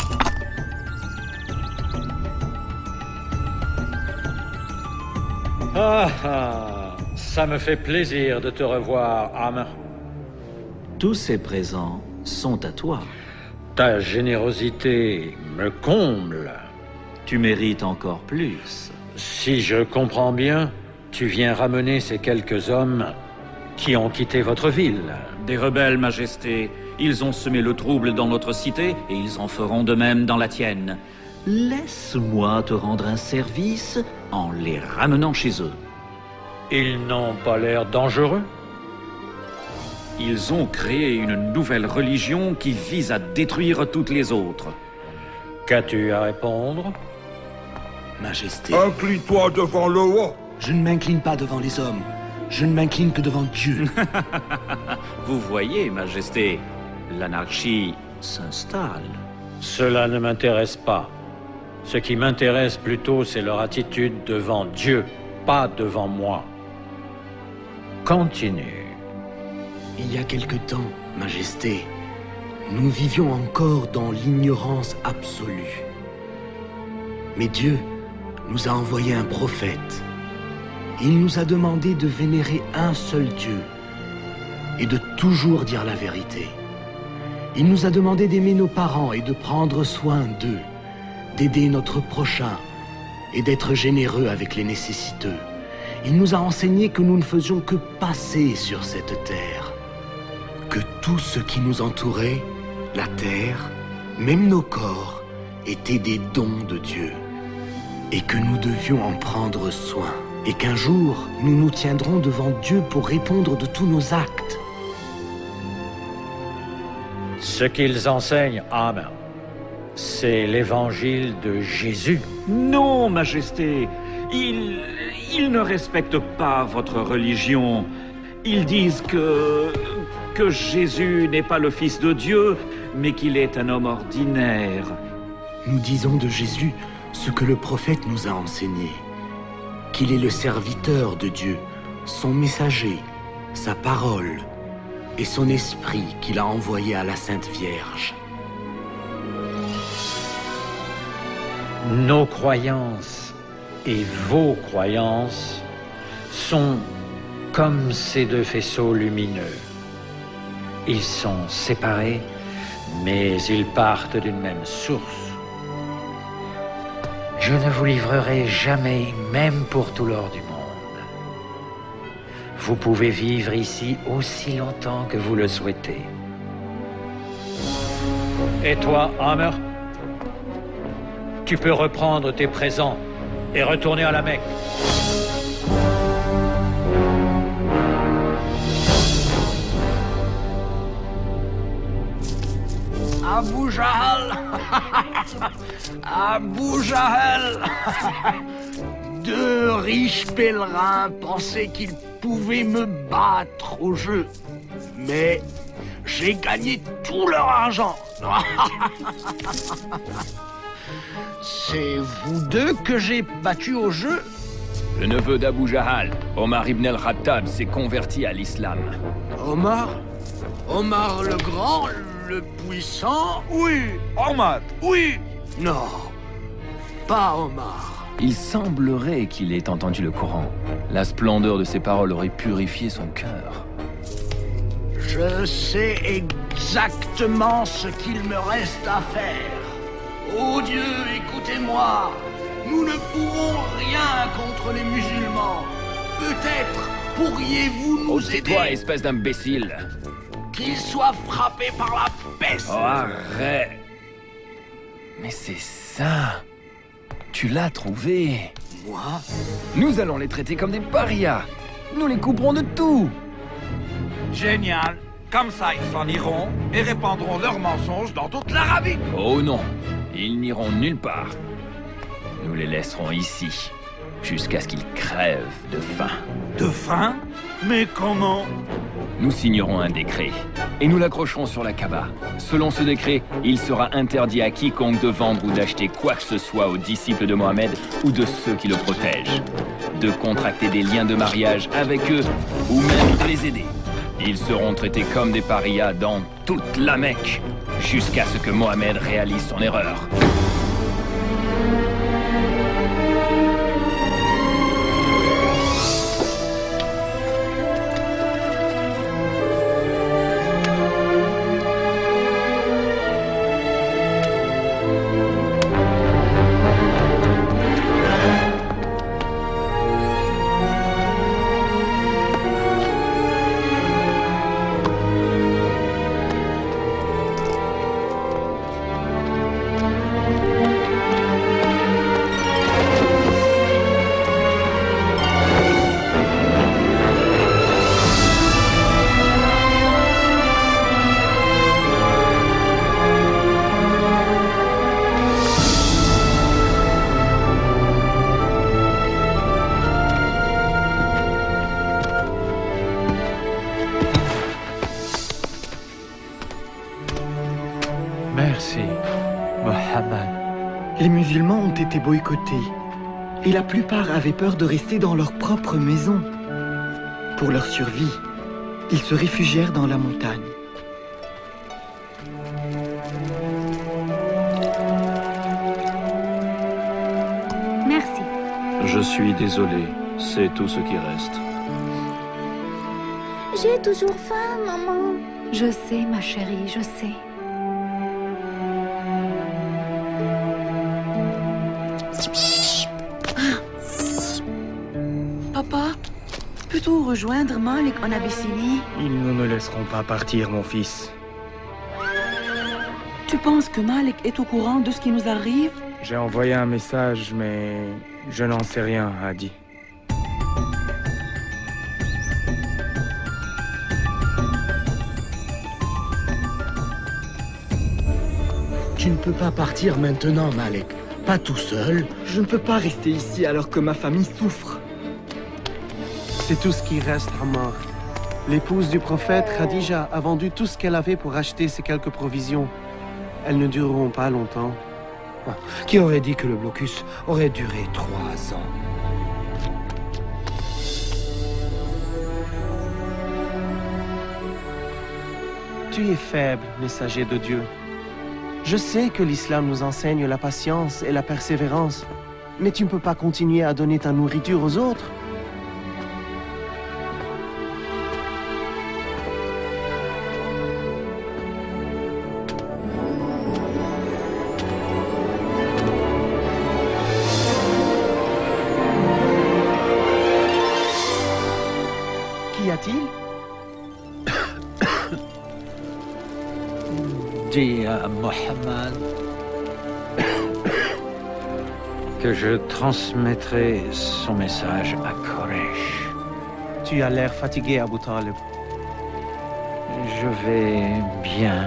S14: Ah ah, ça me fait plaisir de te revoir, Ammar.
S3: Tous ces présents sont à toi.
S14: Ta générosité me comble.
S3: Tu mérites encore plus.
S14: Si je comprends bien, tu viens ramener ces quelques hommes qui ont quitté votre ville.
S3: Des rebelles, Majesté. Ils ont semé le trouble dans notre cité et ils en feront de même dans la tienne. Laisse-moi te rendre un service en les ramenant chez eux.
S14: Ils n'ont pas l'air dangereux.
S3: Ils ont créé une nouvelle religion qui vise à détruire toutes les autres.
S14: Qu'as-tu à répondre?
S8: Majesté.
S12: Incline-toi devant le roi.
S8: Je ne m'incline pas devant les hommes. Je ne m'incline que devant Dieu.
S3: Vous voyez, Majesté, l'anarchie s'installe.
S14: Cela ne m'intéresse pas. Ce qui m'intéresse plutôt, c'est leur attitude devant Dieu, pas devant moi. Continue.
S8: Il y a quelque temps, Majesté, nous vivions encore dans l'ignorance absolue. Mais Dieu nous a envoyé un prophète. Il nous a demandé de vénérer un seul Dieu et de toujours dire la vérité. Il nous a demandé d'aimer nos parents et de prendre soin d'eux, d'aider notre prochain et d'être généreux avec les nécessiteux. Il nous a enseigné que nous ne faisions que passer sur cette terre, que tout ce qui nous entourait, la terre, même nos corps, étaient des dons de Dieu et que nous devions en prendre soin. Et qu'un jour, nous nous tiendrons devant Dieu pour répondre de tous nos actes.
S14: Ce qu'ils enseignent, Amen, c'est l'évangile de Jésus.
S3: Non, Majesté, ils, ils ne respectent pas votre religion. Ils disent que, que Jésus n'est pas le Fils de Dieu, mais qu'il est un homme ordinaire.
S8: Nous disons de Jésus ce que le prophète nous a enseigné. Qu'il est le serviteur de Dieu, son messager, sa parole et son esprit qu'il a envoyé à la Sainte Vierge.
S14: Nos croyances et vos croyances sont comme ces deux faisceaux lumineux. Ils sont séparés, mais ils partent d'une même source. Je ne vous livrerai jamais, même pour tout l'or du monde. Vous pouvez vivre ici aussi longtemps que vous le souhaitez. Et toi, Hammer, tu peux reprendre tes présents et retourner à la Mecque.
S8: Abu Jahl. Abu Jahl. Deux riches pèlerins pensaient qu'ils pouvaient me battre au jeu. Mais j'ai gagné tout leur argent. C'est vous deux que j'ai battu au jeu?
S9: Le neveu d'Abu Jahl, Omar ibn al-Khattab, s'est converti à l'islam.
S8: Omar? Omar le Grand, le puissant?
S7: Oui, Omar, oui.
S8: Non, pas Omar.
S9: Il semblerait qu'il ait entendu le Coran. La splendeur de ses paroles aurait purifié son cœur.
S8: Je sais exactement ce qu'il me reste à faire. Oh Dieu, écoutez-moi. Nous ne pourrons rien contre les musulmans. Peut-être pourriez-vous nous
S9: oh,
S8: aider.
S9: Tais-toi, espèce d'imbécile.
S8: Qu'ils soient frappés par la peste.
S9: Oh, arrête. Mais c'est ça. Tu l'as trouvé.
S8: Moi?
S9: Nous allons les traiter comme des parias. Nous les couperons de tout.
S7: Génial. Comme ça, ils s'en iront et répandront leurs mensonges dans toute l'Arabie.
S9: Oh non, ils n'iront nulle part. Nous les laisserons ici, jusqu'à ce qu'ils crèvent de faim.
S7: De faim? Mais comment?
S9: Nous signerons un décret, et nous l'accrocherons sur la Kaaba. Selon ce décret, il sera interdit à quiconque de vendre ou d'acheter quoi que ce soit aux disciples de Mohammed ou de ceux qui le protègent, de contracter des liens de mariage avec eux, ou même de les aider. Ils seront traités comme des parias dans toute la Mecque, jusqu'à ce que Mohammed réalise son erreur.
S11: Merci, Mohammed.
S4: Les musulmans ont été boycottés et la plupart avaient peur de rester dans leur propre maison. Pour leur survie, ils se réfugièrent dans la montagne.
S1: Merci.
S3: Je suis désolé, c'est tout ce qui reste.
S1: J'ai toujours faim, maman. Je sais, ma chérie, je sais.
S5: Papa, peux-tu rejoindre Malik en Abyssinie?
S6: Ils ne me laisseront pas partir, mon fils.
S5: Tu penses que Malik est au courant de ce qui nous arrive?
S6: J'ai envoyé un message, mais je n'en sais rien, Hadi.
S10: Tu ne peux pas partir maintenant, Malik. Pas tout seul.
S4: Je ne peux pas rester ici alors que ma famille souffre.
S11: C'est tout ce qui reste, Ammar. L'épouse du prophète, Khadija, a vendu tout ce qu'elle avait pour acheter ces quelques provisions. Elles ne dureront pas longtemps.
S10: Ah, qui aurait dit que le blocus aurait duré trois ans?
S11: Tu es faible, messager de Dieu. Je sais que l'islam nous enseigne la patience et la persévérance, mais tu ne peux pas continuer à donner ta nourriture aux autres. Qu'y a-t-il?
S14: Dis à Mohammed que je transmettrai son message à Koresh.
S11: Tu as l'air fatigué, Abu Talib.
S14: Je vais bien.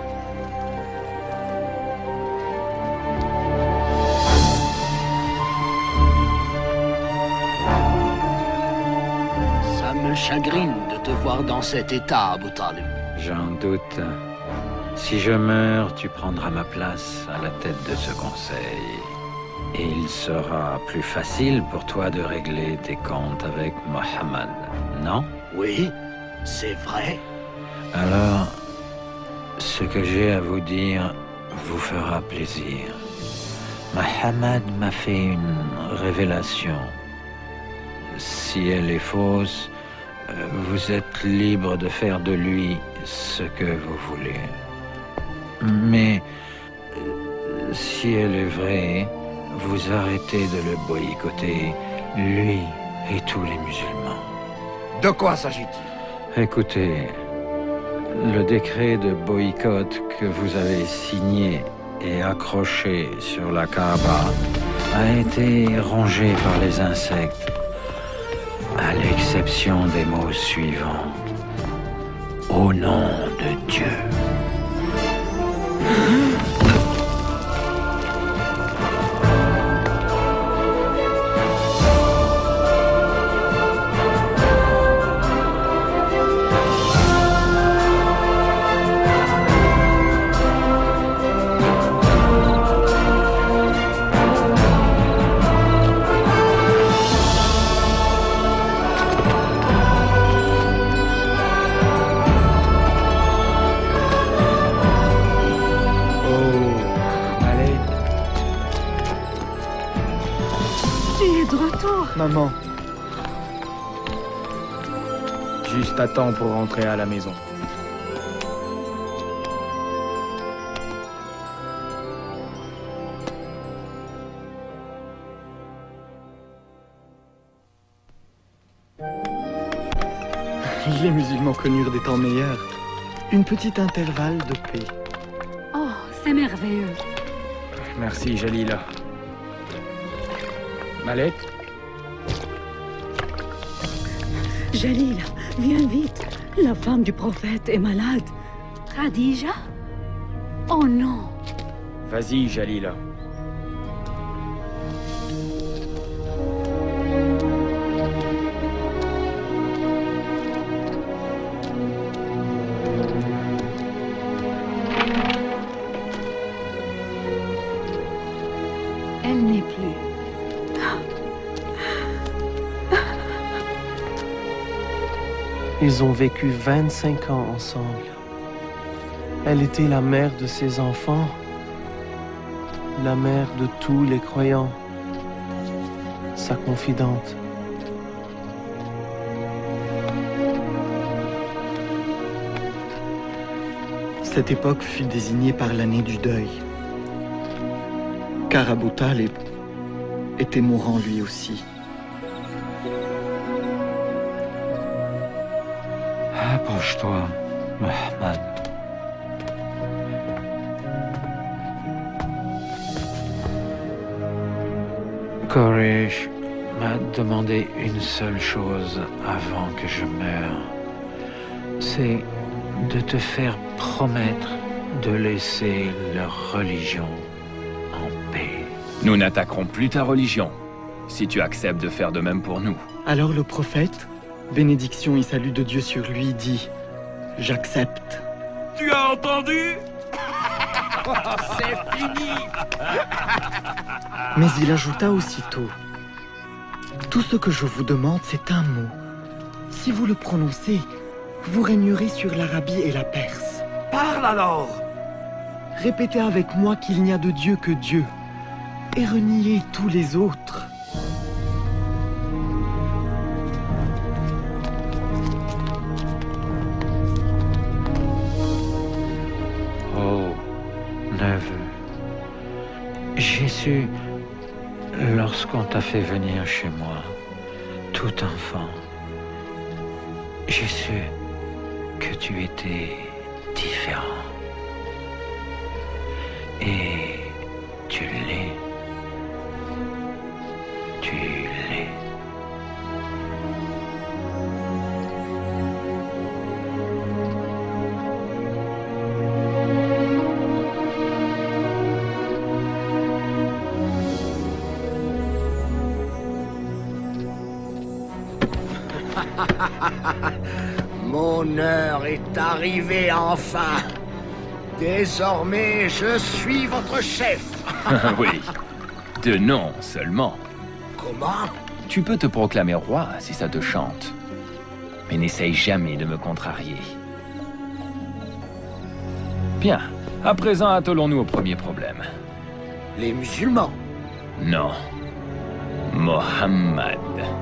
S8: Ça me chagrine de te voir dans cet état, Abu Talib.
S14: J'en doute. Si je meurs, tu prendras ma place à la tête de ce conseil. Et il sera plus facile pour toi de régler tes comptes avec Mohammed, non?
S8: Oui, c'est vrai.
S14: Alors, ce que j'ai à vous dire vous fera plaisir. Mohammed m'a fait une révélation. Si elle est fausse, vous êtes libre de faire de lui ce que vous voulez. Mais si elle est vraie, vous arrêtez de le boycotter, lui et tous les musulmans.
S10: De quoi s'agit-il?
S14: Écoutez, le décret de boycott que vous avez signé et accroché sur la Kaaba a été rongé par les insectes, à l'exception des mots suivants. Au nom de Dieu.
S4: Maman.
S6: Juste à temps pour rentrer à la maison.
S4: Les musulmans connurent des temps meilleurs. Une petite intervalle de paix.
S2: Oh, c'est merveilleux.
S6: Merci, Jalila. Malek?
S2: Jalila, viens vite. La femme du prophète est malade.
S1: Khadija?
S2: Oh non.
S6: Vas-y, Jalila.
S11: Ils ont vécu vingt-cinq ans ensemble. Elle était la mère de ses enfants, la mère de tous les croyants, sa confidente.
S4: Cette époque fut désignée par l'année du deuil, car Abu Talib était mourant lui aussi.
S14: Approche-toi, Muhammad. Quraysh m'a demandé une seule chose avant que je meure. C'est de te faire promettre de laisser leur religion en paix.
S9: Nous n'attaquerons plus ta religion, si tu acceptes de faire de même pour nous.
S4: Alors le prophète, bénédiction et salut de Dieu sur lui, dit « J'accepte ».
S7: Tu as entendu? C'est fini.
S4: Mais il ajouta aussitôt « Tout ce que je vous demande, c'est un mot. Si vous le prononcez, vous régnerez sur l'Arabie et la Perse.
S7: Parle alors.
S4: Répétez avec moi qu'il n'y a de Dieu que Dieu, et reniez tous les autres. »
S14: Oh, neveu, j'ai su, lorsqu'on t'a fait venir chez moi, tout enfant, j'ai su que tu étais différent. Et tu l'es. Tu l'es.
S8: Mon heure est arrivée enfin. Désormais, je suis votre chef.
S9: Oui, de nom seulement.
S8: Comment?
S9: Tu peux te proclamer roi si ça te chante. Mais n'essaye jamais de me contrarier. Bien, à présent attelons-nous au premier problème.
S8: Les musulmans?
S9: Non. Mohammed.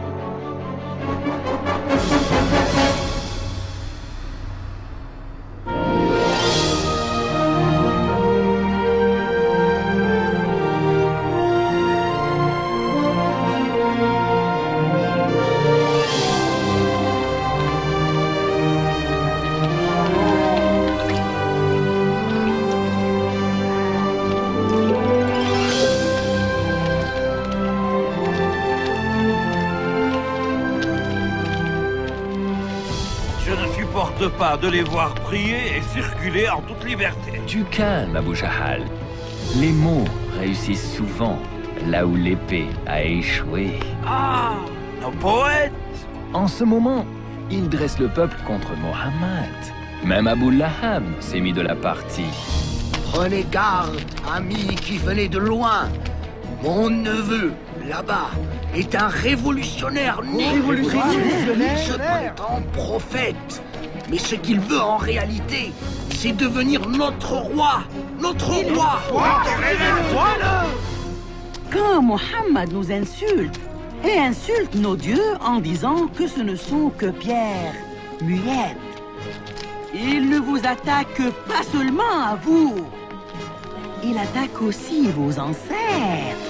S7: Pas de les voir prier et circuler en toute liberté.
S9: Du calme, Abu Jahal. Les mots réussissent souvent là où l'épée a échoué.
S7: Ah, nos poètes!
S9: En ce moment, ils dressent le peuple contre Mohammed. Même Abu Lahab s'est mis de la partie.
S8: Prenez garde, amis qui venez de loin. Mon neveu, là-bas, est un révolutionnaire né.
S11: Révolutionnaire?
S8: Il se prétend prophète. Mais ce qu'il veut en réalité, c'est devenir notre roi. Notre roi.
S2: Quand Mohammed nous insulte, et insulte nos dieux en disant que ce ne sont que pierres muettes, il ne vous attaque pas seulement à vous, il attaque aussi vos ancêtres.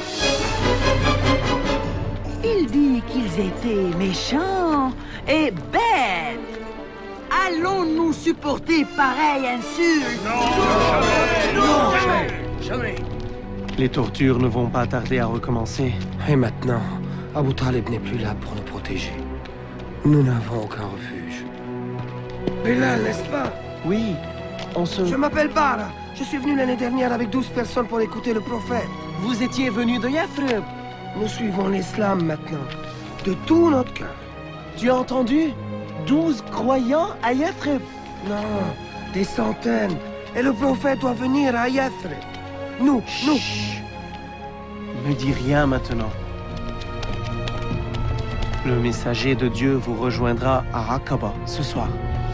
S2: Il dit qu'ils étaient méchants et bêtes. Allons-nous supporter pareille insulte?
S10: Non,
S8: non, non, jamais, jamais.
S11: Les tortures ne vont pas tarder à recommencer.
S10: Et maintenant, Abu Talib n'est plus là pour nous protéger. Nous n'avons aucun refuge. Bilal, n'est-ce pas?
S11: Oui, on se...
S10: Je m'appelle Bara. Je suis venu l'année dernière avec douze personnes pour écouter le prophète.
S11: Vous étiez venu de Yathrib.
S10: Nous suivons l'islam maintenant, de tout notre cœur.
S11: Tu as entendu? Douze croyants à Yathrib.
S10: Non, des centaines. Et le prophète doit venir à Yathrib. Nous,
S11: Chut.
S10: nous.
S11: Ne dis rien maintenant. Le messager de Dieu vous rejoindra à Aqaba ce soir.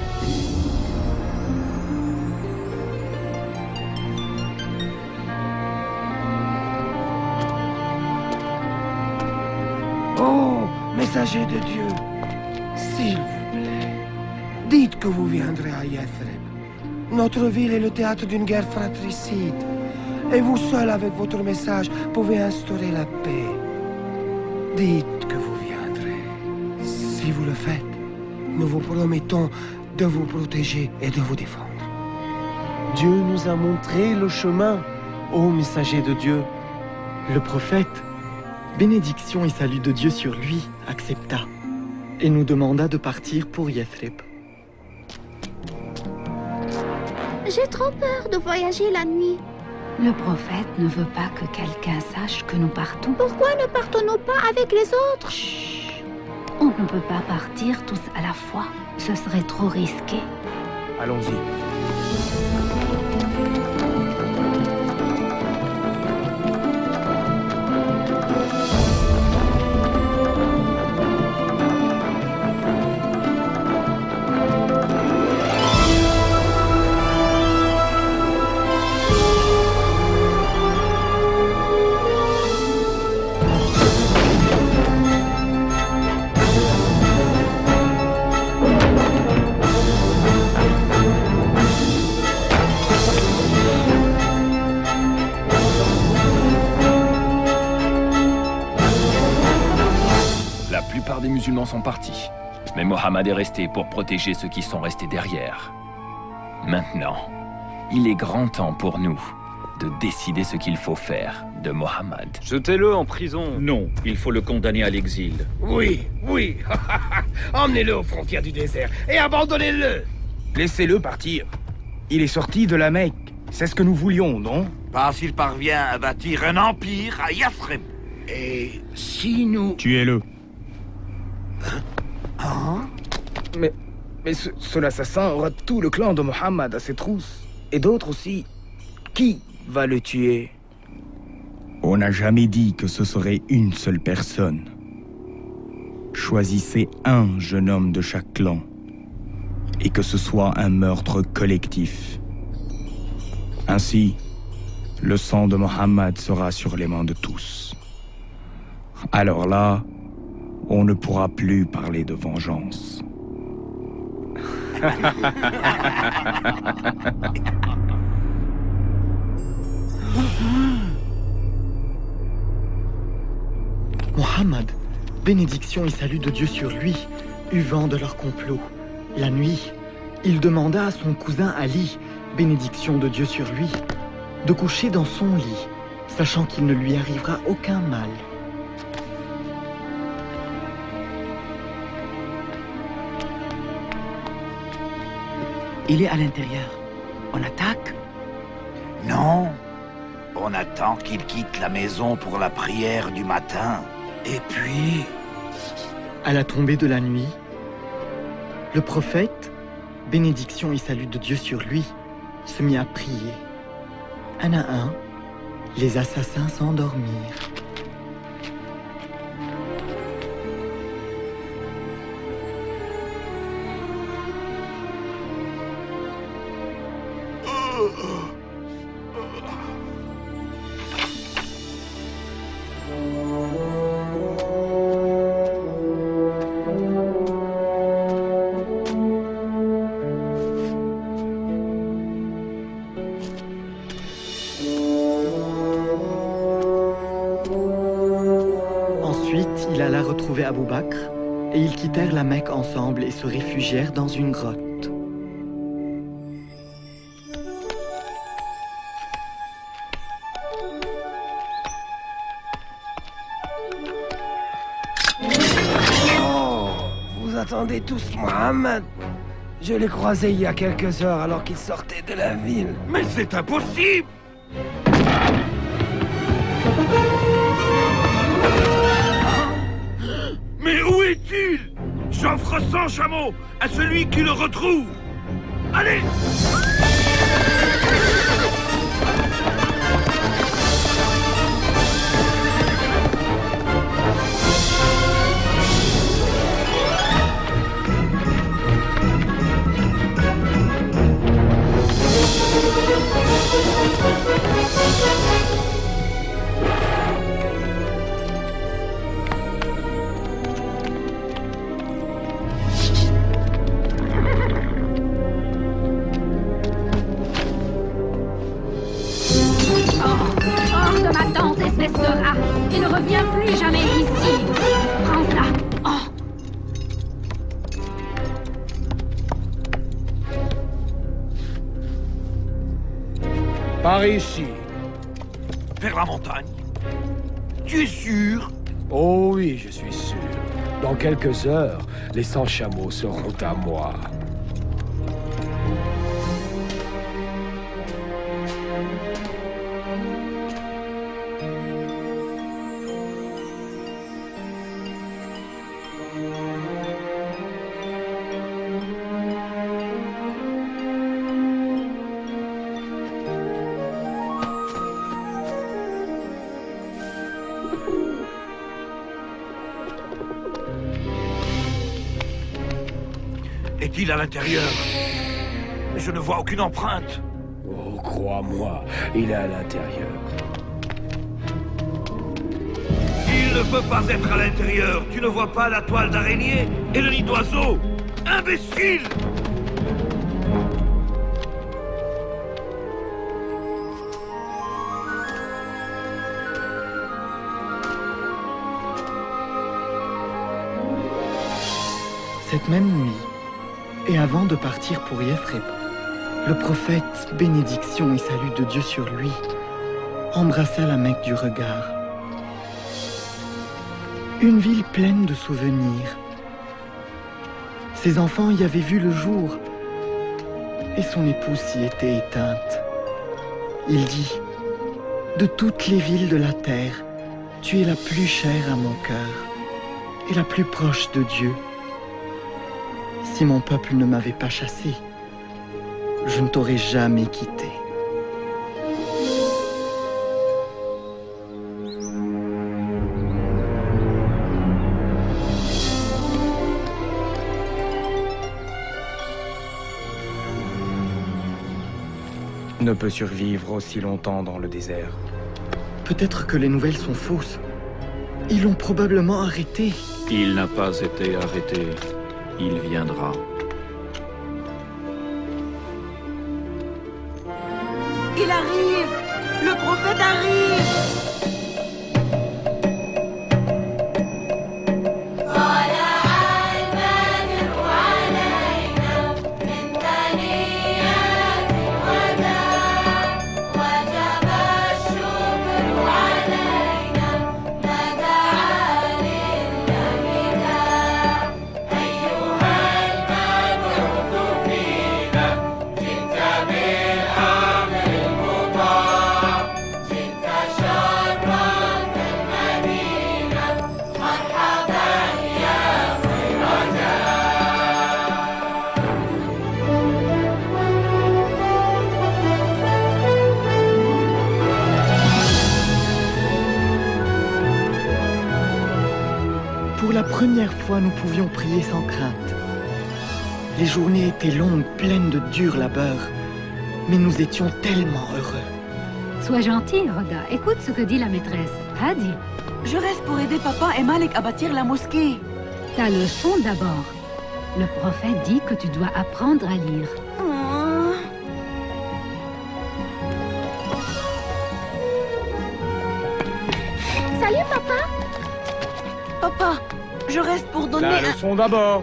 S10: Oh, messager de Dieu, s'il vous plaît, dites que vous viendrez à Yathrib. Notre ville est le théâtre d'une guerre fratricide. Et vous seul, avec votre message, pouvez instaurer la paix. Dites que vous viendrez. Si vous le faites, nous vous promettons de vous protéger et de vous défendre.
S11: Dieu nous a montré le chemin, ô messager de Dieu.
S4: Le prophète, bénédiction et salut de Dieu sur lui, accepta et nous demanda de partir pour Yathrib.
S1: J'ai trop peur de voyager la nuit.
S16: Le prophète ne veut pas que quelqu'un sache que nous partons.
S1: Pourquoi ne partons-nous pas avec les autres?
S16: Chut. On ne peut pas partir tous à la fois. Ce serait trop risqué.
S6: Allons-y.
S9: Des musulmans sont partis, mais Mohammed est resté pour protéger ceux qui sont restés derrière. Maintenant, il est grand temps pour nous de décider ce qu'il faut faire de Mohammed.
S13: Jetez-le en prison.
S3: Non, il faut le condamner à l'exil.
S10: Oui, oui. Emmenez-le aux frontières du désert et abandonnez-le.
S6: Laissez-le partir. Il est sorti de la Mecque. C'est ce que nous voulions, non?
S7: Pas s'il parvient à bâtir un empire à Yathrib.
S8: Et si nous...
S6: Tuez-le.
S10: Hein?
S6: Mais, mais ce, ce assassin aura tout le clan de Mohammed à ses trousses. Et d'autres aussi. Qui va le tuer?
S17: On n'a jamais dit que ce serait une seule personne. Choisissez un jeune homme de chaque clan. Et que ce soit un meurtre collectif. Ainsi, le sang de Mohammed sera sur les mains de tous. Alors là, on ne pourra plus parler de vengeance.
S4: Mohammed, bénédiction et salut de Dieu sur lui, eut vent de leur complot. La nuit, il demanda à son cousin Ali, bénédiction de Dieu sur lui, de coucher dans son lit, sachant qu'il ne lui arrivera aucun mal.
S5: Il est à l'intérieur. On attaque?
S7: Non. On attend qu'il quitte la maison pour la prière du matin. Et puis...
S4: À la tombée de la nuit, le prophète, bénédiction et salut de Dieu sur lui, se mit à prier. Un à un, les assassins s'endormirent. Ensuite, il alla retrouver Abou Bakr et ils quittèrent la Mecque ensemble et se réfugièrent dans une grotte.
S10: Oh, vous attendez tous Mohammed? Je l'ai croisé il y a quelques heures alors qu'il sortait de la ville.
S7: Mais c'est impossible! Mais où est-il? J'offre cent chameaux à celui qui le retrouve. Allez!
S10: Par ici.
S7: Vers la montagne. Tu es sûr?
S10: Oh oui, je suis sûr. Dans quelques heures, les cent chameaux seront à moi.
S7: Est-il à l'intérieur? Je ne vois aucune empreinte.
S10: Oh, crois-moi, il est à l'intérieur.
S7: Il ne peut pas être à l'intérieur. Tu ne vois pas la toile d'araignée et le nid d'oiseau? Imbécile!
S4: Cette même nuit, et avant de partir pour Yathrib, le prophète, bénédiction et salut de Dieu sur lui, embrassa la Mecque du regard. Une ville pleine de souvenirs. Ses enfants y avaient vu le jour, et son épouse s'y était éteinte. Il dit, « De toutes les villes de la terre, tu es la plus chère à mon cœur, et la plus proche de Dieu. Si mon peuple ne m'avait pas chassé, je ne t'aurais jamais quitté. »
S6: Ne peut survivre aussi longtemps dans le désert.
S4: Peut-être que les nouvelles sont fausses. Ils l'ont probablement arrêté.
S3: Il n'a pas été arrêté. Il viendra.
S2: Il arrive! Le prophète arrive!
S4: Pour la première fois, nous pouvions prier sans crainte. Les journées étaient longues, pleines de durs labeurs, mais nous étions tellement heureux.
S16: Sois gentil, Roda. Écoute ce que dit la maîtresse. Hadi.
S2: Je reste pour aider papa et Malek à bâtir la mosquée.
S16: Ta leçon d'abord. Le prophète dit que tu dois apprendre à lire.
S2: Oh.
S1: Salut, papa.
S2: Papa, je reste pour donner
S10: La
S2: un...
S10: leçon d'abord.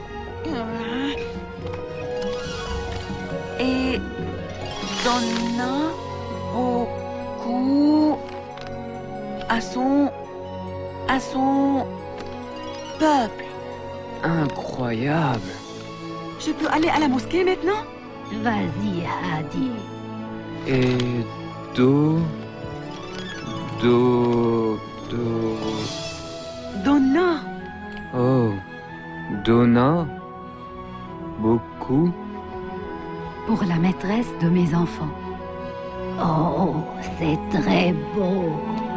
S2: Et donna au cou à son à son peuple.
S13: Incroyable.
S2: Je peux aller à la mosquée maintenant?
S16: Vas-y, Hadi.
S13: Et do... Do... Do...
S2: Donna.
S13: Oh. Donna. Beaucoup.
S16: Pour la maîtresse de mes enfants. Oh, c'est très beau.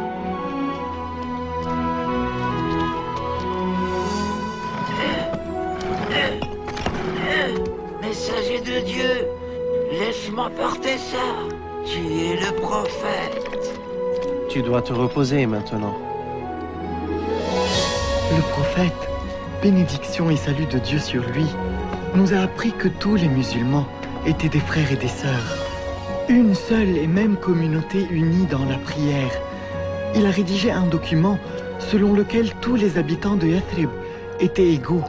S18: Messager de Dieu, laisse-moi porter ça. Tu es le prophète.
S11: Tu dois te reposer maintenant.
S4: Le prophète, bénédiction et salut de Dieu sur lui, nous a appris que tous les musulmans étaient des frères et des sœurs. Une seule et même communauté unie dans la prière. Il a rédigé un document selon lequel tous les habitants de Yathrib étaient égaux,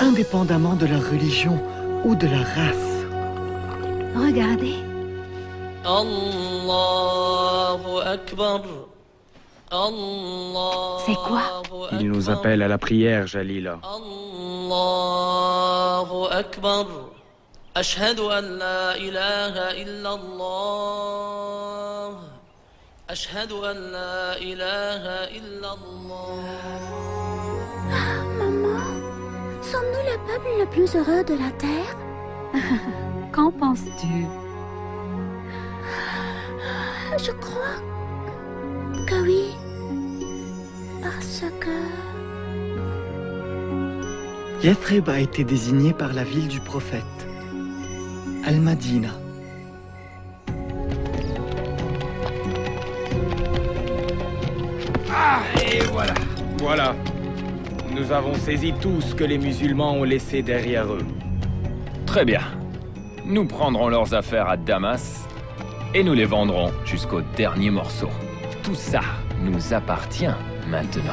S4: indépendamment de leur religion ou de leur race.
S16: Regardez.
S1: C'est quoi?
S6: Il nous appelle à la prière, Jalila.
S19: Allahu Akbar. Ashhadu an la ilaha illallah. Ashhadu an la ilaha illallah.
S1: Maman, sommes-nous le peuple le plus heureux de la terre?
S16: Qu'en penses-tu?
S1: Je crois que oui. Parce que...
S4: Yathrib a été désigné par la ville du prophète, Al-Madina.
S6: Ah, et voilà. Voilà. Nous avons saisi tout ce que les musulmans ont laissé derrière eux.
S9: Très bien. Nous prendrons leurs affaires à Damas et nous les vendrons jusqu'au dernier morceau. Tout ça nous appartient maintenant.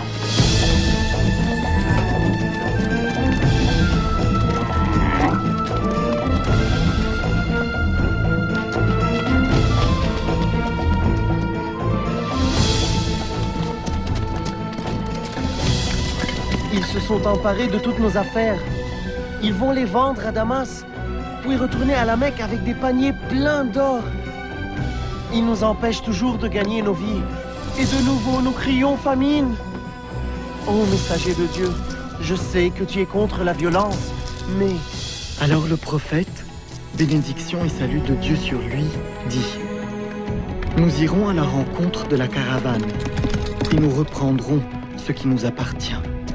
S11: Ils se sont emparés de toutes nos affaires. Ils vont les vendre à Damas, puis retourner à la Mecque avec des paniers pleins d'or. Ils nous empêchent toujours de gagner nos vies. Et de nouveau, nous crions famine. Ô messager de Dieu, je sais que tu es contre la violence, mais...
S4: Alors le prophète, bénédiction et salut de Dieu sur lui, dit: Nous irons à la rencontre de la caravane, et nous reprendrons ce qui nous appartient.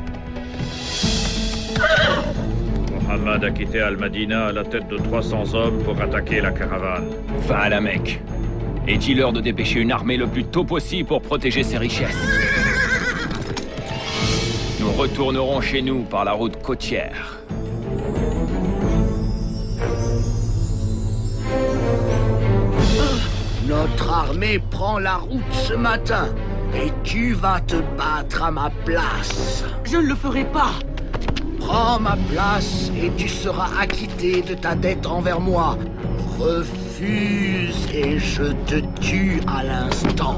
S15: Mohammed a quitté Al-Madina à la tête de trois cents hommes pour attaquer la caravane.
S9: Va à la Mecque et dis-leur de dépêcher une armée le plus tôt possible pour protéger ses richesses. Nous retournerons chez nous par la route côtière.
S8: Notre armée prend la route ce matin et tu vas te battre à ma place.
S11: Je ne le ferai pas.
S8: Prends ma place et tu seras acquitté de ta dette envers moi. Refuse et je te tue à l'instant.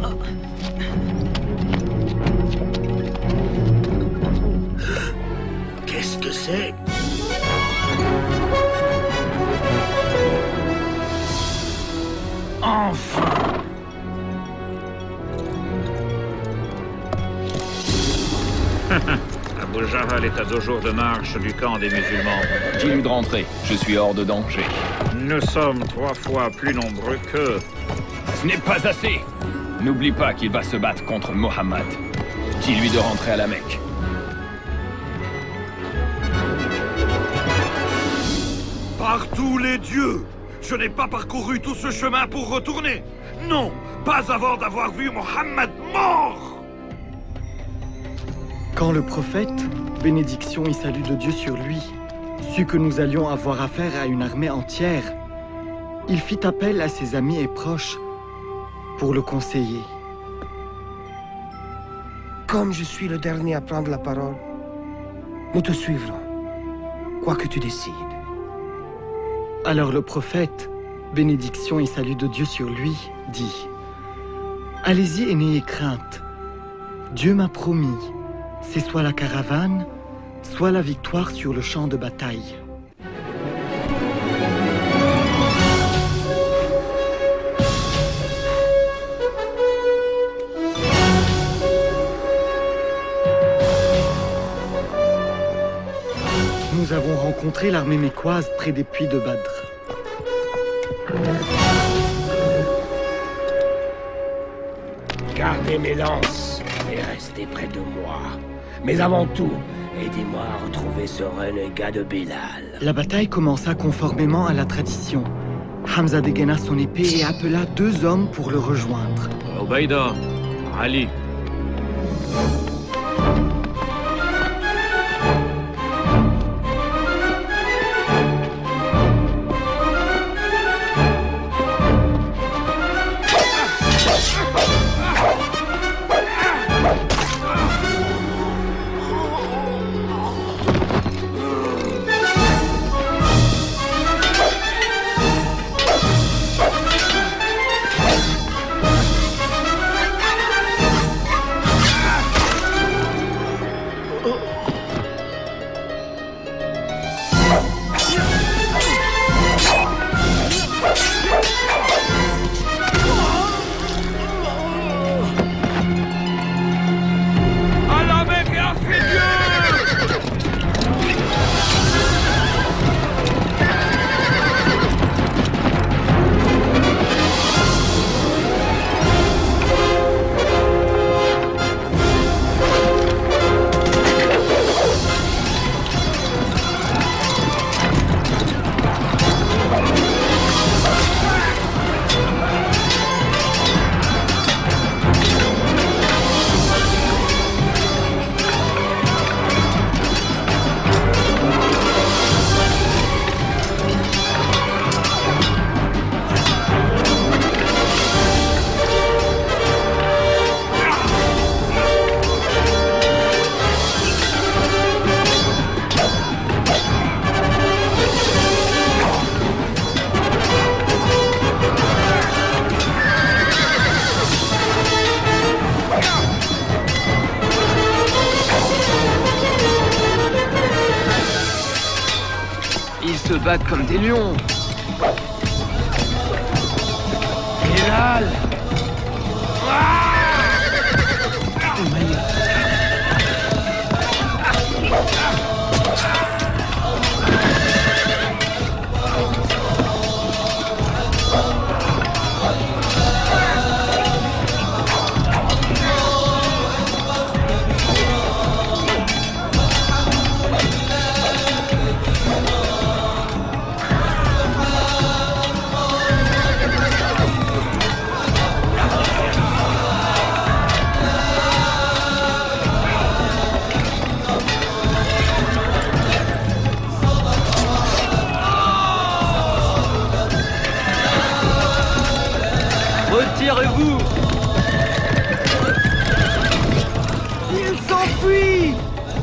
S8: Qu'est-ce que c'est?
S15: Enfin! Abu Jahl est à deux jours de marche du camp des musulmans.
S9: Dis-lui de rentrer, je suis hors de danger.
S15: Nous sommes trois fois plus nombreux qu'eux.
S9: Ce n'est pas assez. N'oublie pas qu'il va se battre contre Mohammed. Dis-lui de rentrer à la Mecque.
S7: Par tous les dieux, je n'ai pas parcouru tout ce chemin pour retourner. Non, pas avant d'avoir vu Mohammed mort.
S4: Quand le prophète, bénédiction et salut de Dieu sur lui, sut que nous allions avoir affaire à une armée entière, il fit appel à ses amis et proches pour le conseiller.
S10: Comme je suis le dernier à prendre la parole, nous te suivrons, quoi que tu décides.
S4: Alors le prophète, bénédiction et salut de Dieu sur lui, dit: Allez-y et n'ayez crainte. Dieu m'a promis, c'est soit la caravane, soit la victoire sur le champ de bataille. Nous avons rencontré l'armée mécoise près des puits de Badr.
S10: Gardez mes lances et restez près de moi. Mais avant tout, aidez-moi à retrouver ce renégat de Bilal.
S4: La bataille commença conformément à la tradition. Hamza dégaina son épée et appela deux hommes pour le rejoindre.
S15: Ubaïda, Ali.
S13: battent comme des lions.
S10: Bilal!
S13: Retirez-vous!
S4: Il s'enfuit!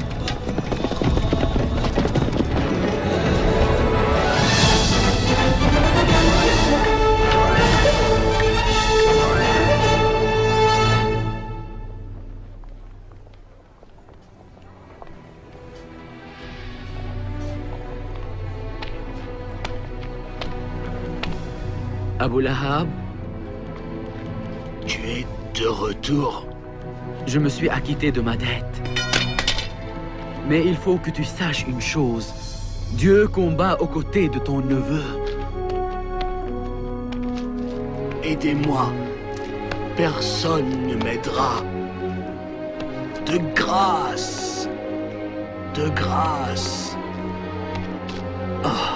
S2: Abu Lahab,
S8: Tu es de retour.
S2: je me suis acquitté de ma dette. Mais il faut que tu saches une chose. Dieu combat aux côtés de ton neveu.
S8: Aidez-moi. Personne ne m'aidera. De grâce. De grâce. Ah.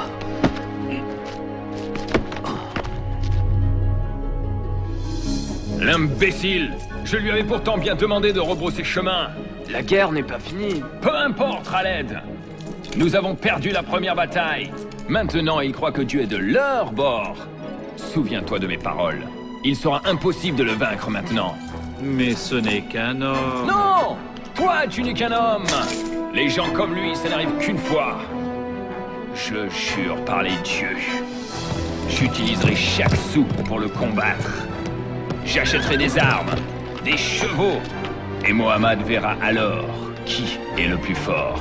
S9: L'imbécile! Je lui avais pourtant bien demandé de rebrousser chemin.
S13: La guerre n'est pas finie.
S9: Peu importe, Khaled. Nous avons perdu la première bataille. Maintenant, ils croient que Dieu est de leur bord. Souviens-toi de mes paroles. Il sera impossible de le vaincre maintenant.
S3: Mais ce n'est qu'un homme.
S9: Non! Toi, tu n'es qu'un homme! Les gens comme lui, ça n'arrive qu'une fois. Je jure par les dieux. J'utiliserai chaque sou pour le combattre. J'achèterai des armes, des chevaux. Et Mohammed verra alors qui est le plus fort.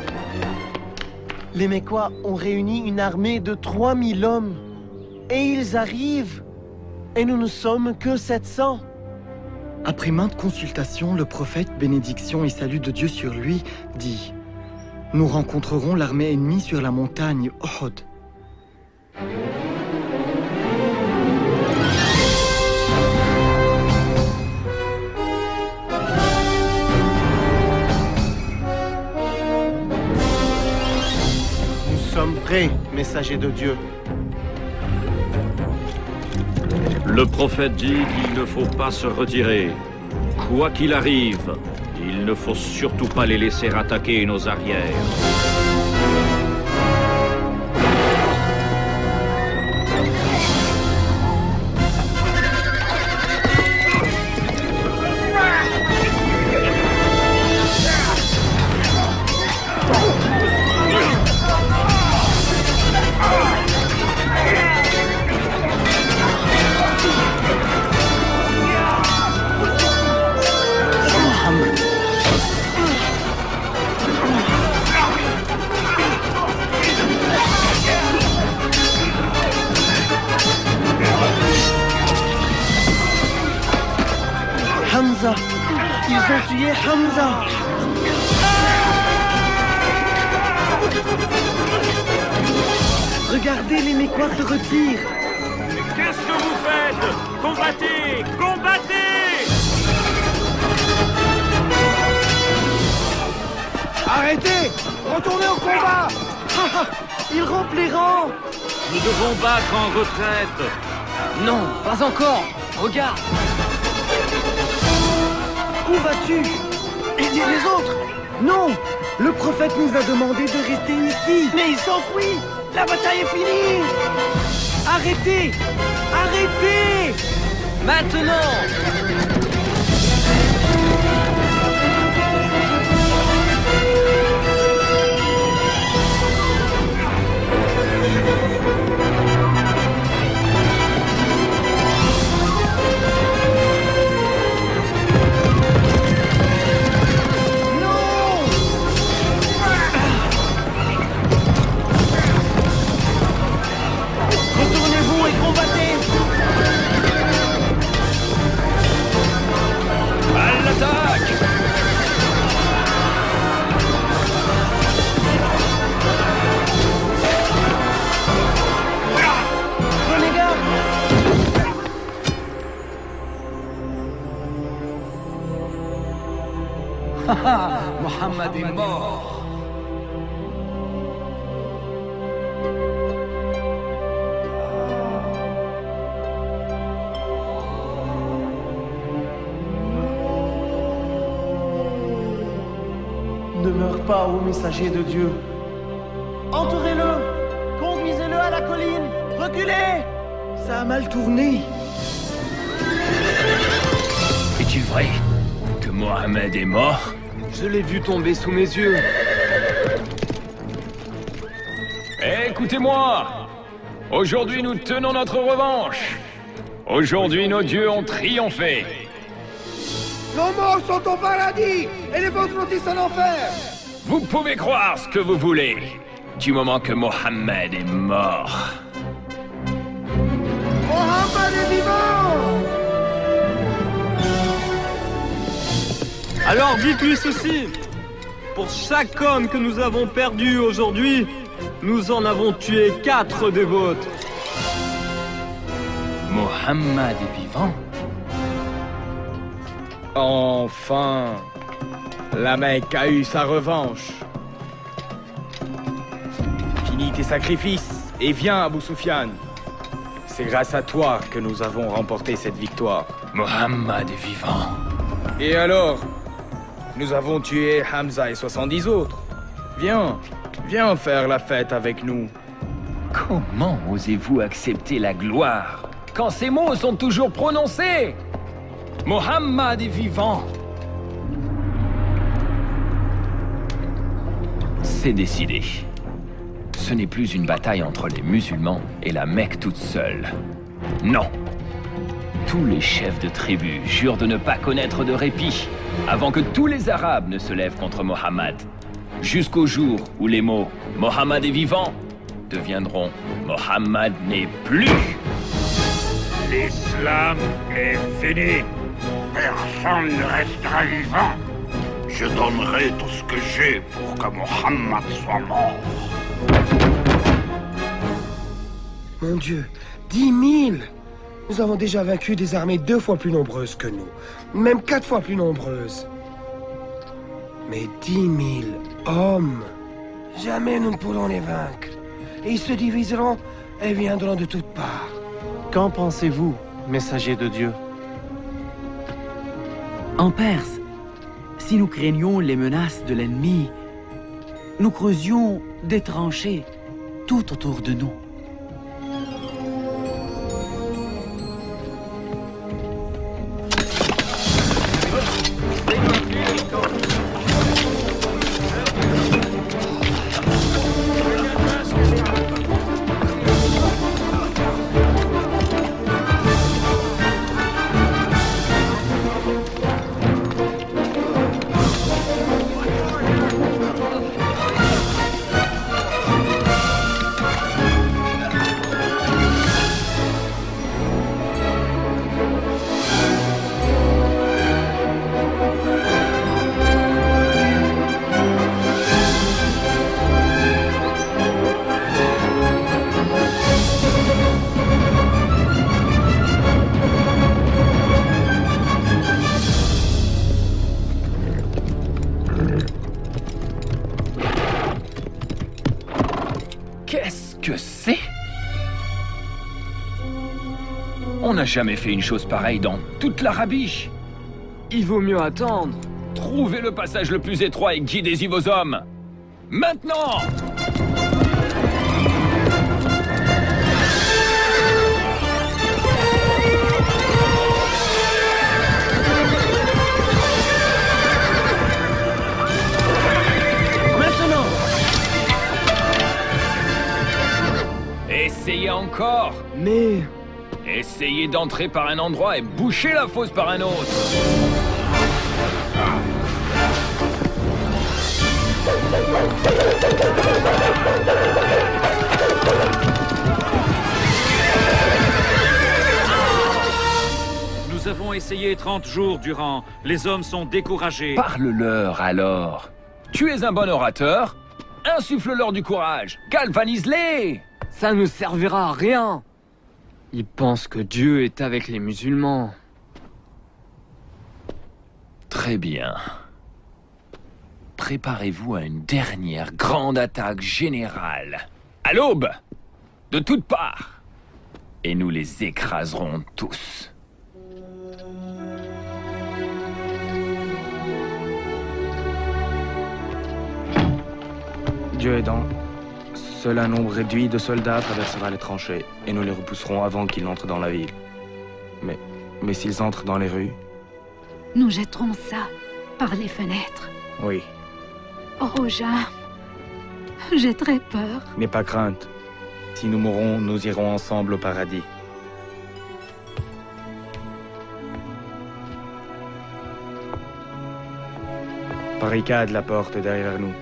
S11: Les Mécois ont réuni une armée de trois mille hommes. Et ils arrivent. Et nous ne sommes que sept cents.
S4: Après maintes consultations, le prophète, bénédiction et salut de Dieu sur lui, dit « Nous rencontrerons l'armée ennemie sur la montagne Uhud. »
S11: Nous sommes prêts, messager de Dieu.
S15: Le prophète dit qu'il ne faut pas se retirer. Quoi qu'il arrive, il ne faut surtout pas les laisser attaquer nos arrières.
S11: Hamza! Ils ont tué Hamza! Regardez, les Mécois se retirent!
S15: Qu'est-ce que vous faites? Combattez! Combattez!
S10: Arrêtez! Retournez au combat!
S11: Ils rompent les rangs!
S3: Nous devons battre en retraite.
S13: Non, pas encore. Regarde.
S11: Où vas-tu? Aider les autres?
S4: Non! Le prophète nous a demandé de rester ici!
S11: Mais il s'enfuit! La bataille est finie!
S4: Arrêtez! Arrêtez!
S13: Maintenant!
S8: Mohammed est mort.
S11: Ne meurs pas, ô messager de Dieu. Entourez-le! Conduisez-le à la colline! Reculez!
S4: Ça a mal tourné.
S9: Est-il vrai que Mohammed est mort?
S13: Je l'ai vu tomber sous mes yeux.
S9: Écoutez-moi! Aujourd'hui, nous tenons notre revanche. Aujourd'hui, nos dieux ont triomphé.
S10: Nos morts sont au paradis et les vôtres sont en enfer.
S9: Vous pouvez croire ce que vous voulez, du moment que Mohammed est mort.
S10: Mohammed est vivant!
S13: Alors dites-lui ceci. Pour chaque homme que nous avons perdu aujourd'hui, nous en avons tué quatre des vôtres.
S9: Mohammed est vivant?
S6: Enfin, la Mecque a eu sa revanche. Finis tes sacrifices et viens, Abu Sufyan. C'est grâce à toi que nous avons remporté cette victoire.
S9: Mohammed est vivant.
S6: Et alors? Nous avons tué Hamza et soixante-dix autres. Viens, viens faire la fête avec nous.
S9: Comment osez-vous accepter la gloire quand ces mots sont toujours prononcés? Mohammed est vivant. C'est décidé. Ce n'est plus une bataille entre les musulmans et la Mecque toute seule. Non. Tous les chefs de tribus jurent de ne pas connaître de répit avant que tous les Arabes ne se lèvent contre Mohammed. Jusqu'au jour où les mots « Mohammed est vivant » deviendront « Mohammed n'est plus ».
S7: L'islam est fini. Personne ne restera vivant. Je donnerai tout ce que j'ai pour que Mohammed soit mort.
S10: Mon Dieu, dix mille! Nous avons déjà vaincu des armées deux fois plus nombreuses que nous. Même quatre fois plus nombreuses. Mais dix mille hommes, jamais nous ne pourrons les vaincre. Et ils se diviseront et viendront de toutes parts.
S11: Qu'en pensez-vous, messager de Dieu?
S2: En Perse, si nous craignions les menaces de l'ennemi, nous creusions des tranchées tout autour de nous.
S9: Qu'est-ce que c'est? On n'a jamais fait une chose pareille dans toute l'Arabie.
S13: Il vaut mieux attendre.
S9: Trouvez le passage le plus étroit et guidez-y vos hommes. Maintenant!
S13: Maintenant!
S9: Essayez encore.
S13: Mais...
S9: Essayez d'entrer par un endroit et bouchez la fosse par un autre.
S15: Nous avons essayé trente jours durant. Les hommes sont découragés.
S9: Parle-leur alors. Tu es un bon orateur. Insuffle-leur du courage. Galvanise-les.
S13: Ça ne servira à rien. Ils pensent que Dieu est avec les musulmans.
S9: Très bien. préparez-vous à une dernière grande attaque générale. À l'aube, de toutes parts. Et nous les écraserons tous.
S6: Dieu aidant, seul un nombre réduit de soldats traversera les tranchées, et nous les repousserons avant qu'ils n'entrent dans la ville. Mais, mais s'ils entrent dans les rues...
S16: Nous jetterons ça par les fenêtres.
S6: Oui.
S16: Roja, j'ai très peur.
S6: N'aie pas crainte. Si nous mourons, nous irons ensemble au paradis. Barricade la porte derrière nous.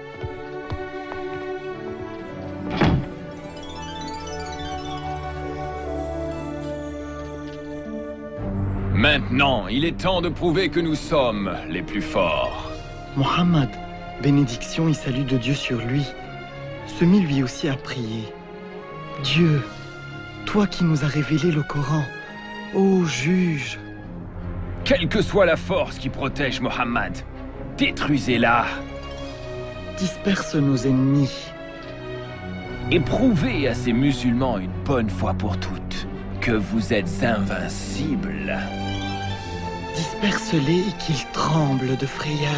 S9: Maintenant, il est temps de prouver que nous sommes les plus forts.
S4: Mohammed, bénédiction et salut de Dieu sur lui, se mit lui aussi à prier. Dieu, toi qui nous as révélé le Coran, ô juge.
S9: Quelle que soit la force qui protège Mohammed, détruisez-la.
S4: Disperse nos ennemis.
S9: Et prouvez à ces musulmans une bonne fois pour toutes que vous êtes invincibles.
S4: Disperse-les et qu'ils tremblent de frayeur.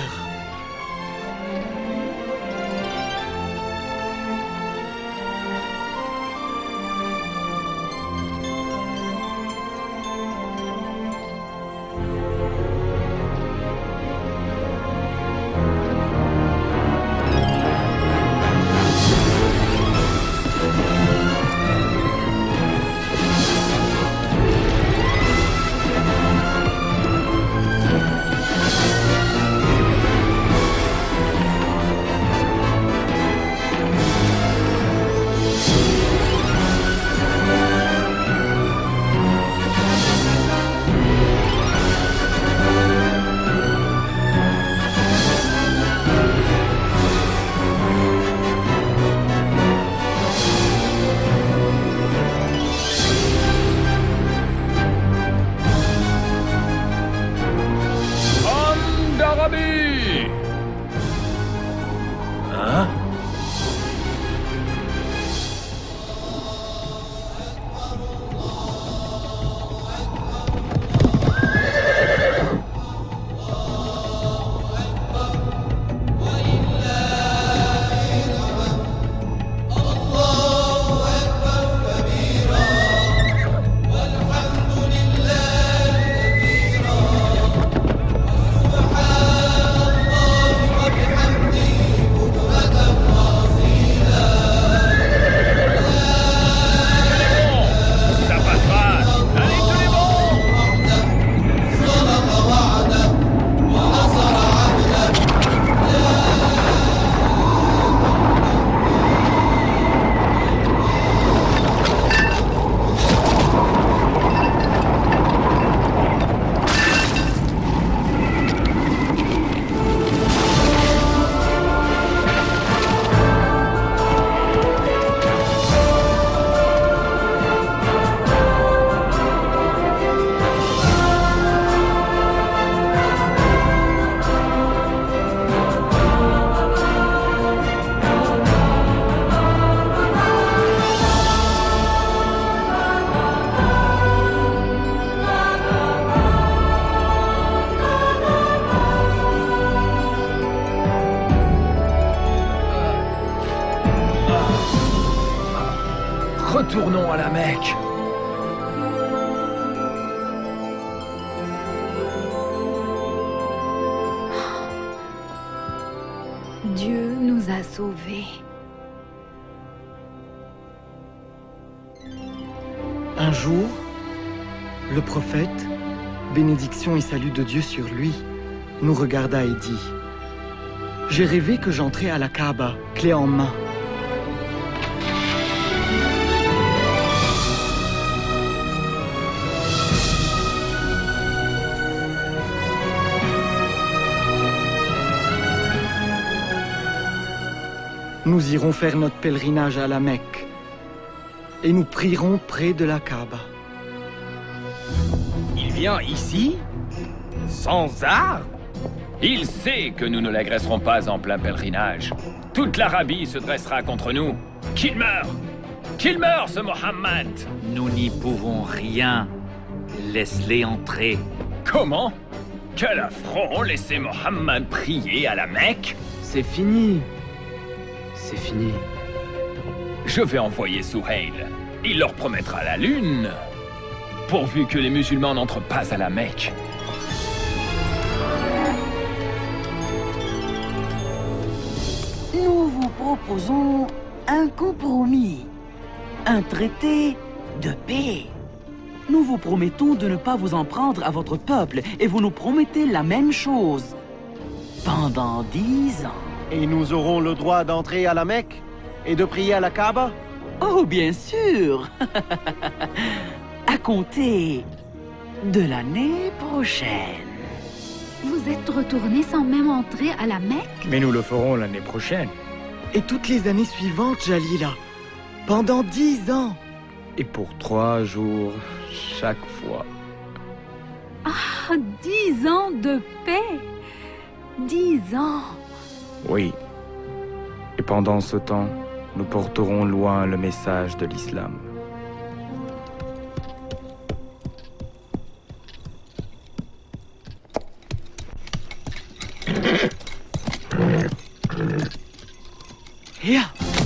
S9: Retournons à la Mecque.
S16: Dieu nous a sauvés.
S4: Un jour, le prophète, bénédiction et salut de Dieu sur lui, nous regarda et dit: j'ai rêvé que j'entrais à la Kaaba, clé en main. Nous irons faire notre pèlerinage à la Mecque et nous prierons près de la Kaaba.
S6: Il vient ici? Sans armes?
S9: Il sait que nous ne l'agresserons pas en plein pèlerinage. Toute l'Arabie se dressera contre nous. Qu'il meure! Qu'il meure, ce Mohammed!
S3: Nous n'y pouvons rien. Laisse-les entrer.
S9: Comment? Quel affront, laisser Mohammed prier à la Mecque?
S6: C'est fini. C'est fini.
S9: Je vais envoyer Souhail. Il leur promettra la lune. Pourvu que les musulmans n'entrent pas à la Mecque.
S2: Nous vous proposons un compromis. Un traité de paix. Nous vous promettons de ne pas vous en prendre à votre peuple et vous nous promettez la même chose. Pendant dix ans.
S11: Et nous aurons le droit d'entrer à la Mecque et de prier à la Kaaba?
S2: Oh, bien sûr. À compter de l'année prochaine.
S1: Vous êtes retourné sans même entrer à la Mecque?
S17: Mais nous le ferons l'année prochaine.
S4: Et toutes les années suivantes, Jalila. Pendant dix ans.
S6: Et pour trois jours, chaque fois.
S1: Ah, dix ans de paix. Dix ans.
S17: Oui. Et pendant ce temps, nous porterons loin le message de l'islam.
S4: Yeah.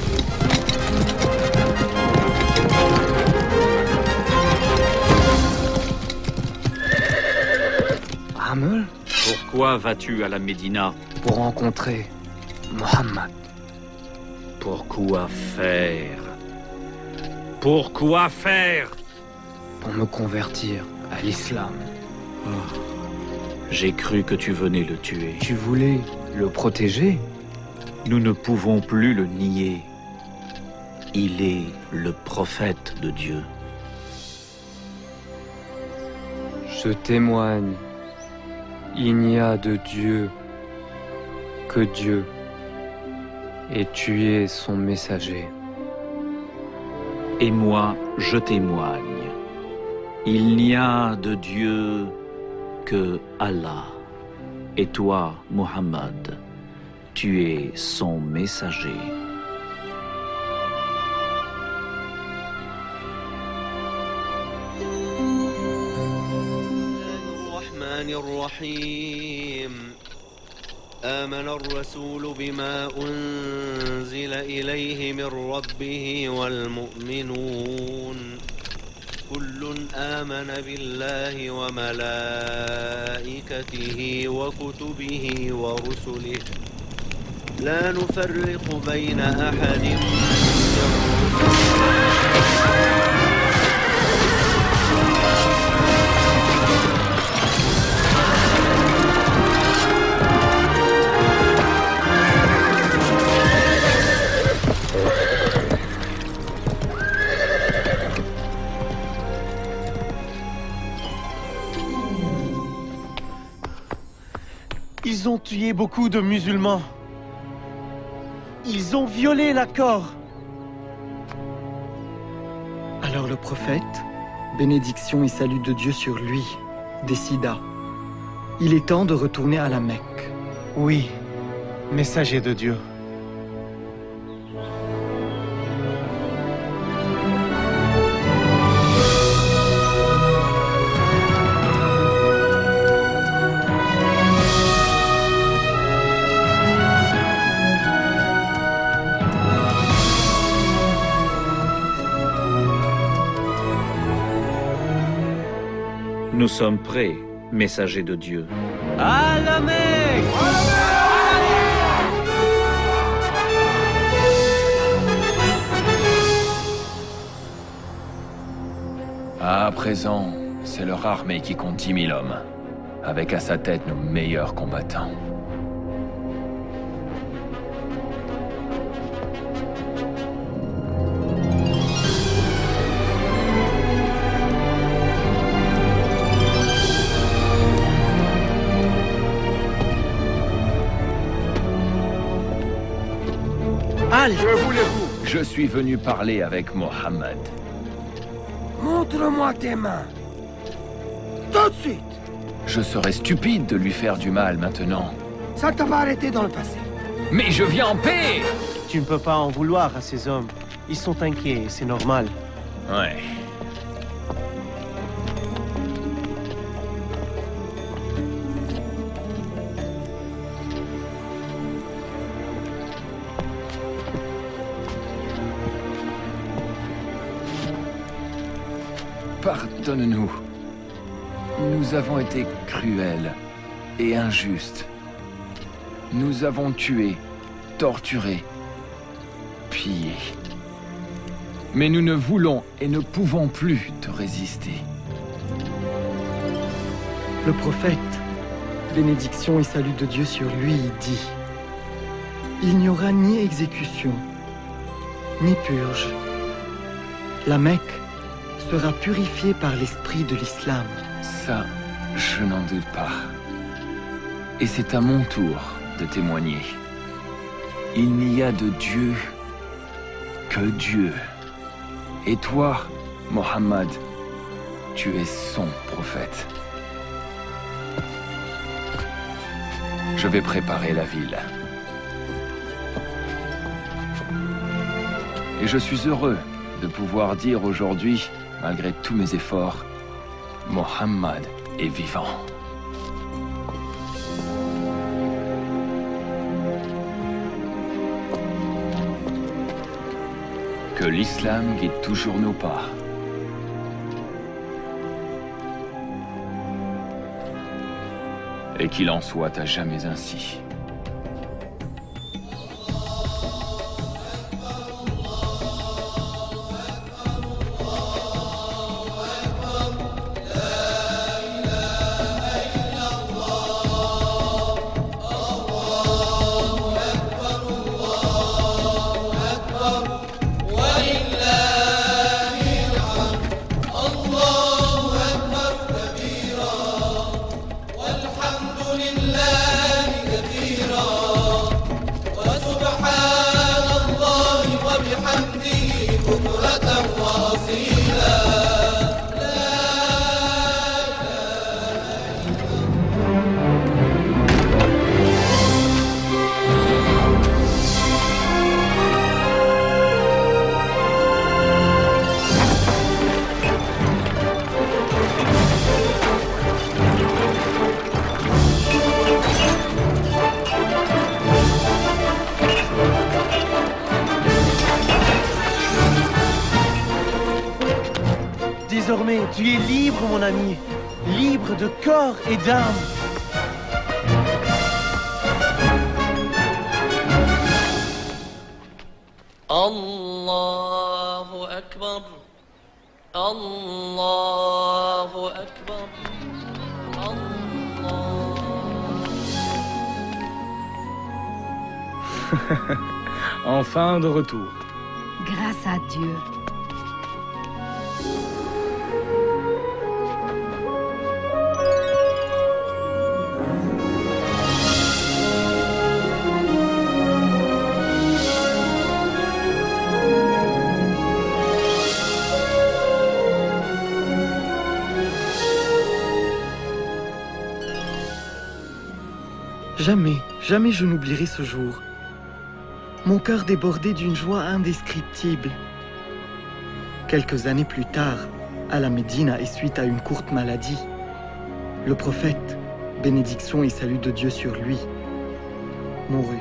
S6: Ramel?
S3: Pourquoi vas-tu à la Médina?
S6: Pour rencontrer Mohammed.
S3: Pourquoi faire? Pourquoi faire?
S6: Pour me convertir à l'islam.
S3: Oh. J'ai cru que tu venais le tuer.
S6: Tu voulais le protéger?
S3: Nous ne pouvons plus le nier. Il est le prophète de Dieu.
S6: Je témoigne. Il n'y a de Dieu que Dieu. Et tu es son messager.
S3: Et moi, je témoigne. Il n'y a de Dieu que Allah. Et toi, Mohammed, tu es son messager.
S20: آمن الرسول بما أنزل إليه من ربه والمؤمنون كل آمن بالله وملائكته وكتبه ورسله لا نفرق بين أحد من
S11: Ils ont tué beaucoup de musulmans. Ils ont violé l'accord.
S4: Alors le prophète, bénédiction et salut de Dieu sur lui, décida. Il est temps de retourner à la Mecque.
S11: Oui, messager de Dieu.
S3: Nous sommes prêts, messagers de Dieu.
S13: À la Mecque!
S9: À présent, c'est leur armée qui compte dix mille hommes, avec à sa tête nos meilleurs combattants.
S10: Que voulez-vous?
S9: Je suis venu parler avec Mohammed.
S10: Montre-moi tes mains. Tout de suite.
S9: Je serais stupide de lui faire du mal maintenant.
S10: Ça t'a pas arrêté dans le passé.
S9: Mais je viens en paix!
S11: Tu ne peux pas en vouloir à ces hommes. Ils sont inquiets, c'est normal.
S9: Ouais. Pardonne-nous. Nous avons été cruels et injustes. Nous avons tué, torturé, pillé. Mais nous ne voulons et ne pouvons plus te résister.
S4: Le prophète, bénédiction et salut de Dieu sur lui, dit: il n'y aura ni exécution, ni purge. La Mecque sera purifiée par l'esprit de l'islam.
S9: Ça, je n'en doute pas. Et c'est à mon tour de témoigner. Il n'y a de Dieu que Dieu. Et toi, Mohammed, tu es son prophète. Je vais préparer la ville. Et je suis heureux de pouvoir dire aujourd'hui, malgré tous mes efforts, Mohammed est vivant. Que l'islam guide toujours nos pas. Et qu'il en soit à jamais ainsi.
S11: Désormais, tu es libre, mon ami. Libre de corps et d'âme.
S19: Allahu Akbar. Allahu Akbar.
S6: Enfin de retour.
S16: Grâce à Dieu.
S4: Jamais, jamais je n'oublierai ce jour. Mon cœur débordait d'une joie indescriptible. Quelques années plus tard, à la Médine et suite à une courte maladie, le prophète, bénédiction et salut de Dieu sur lui, mourut.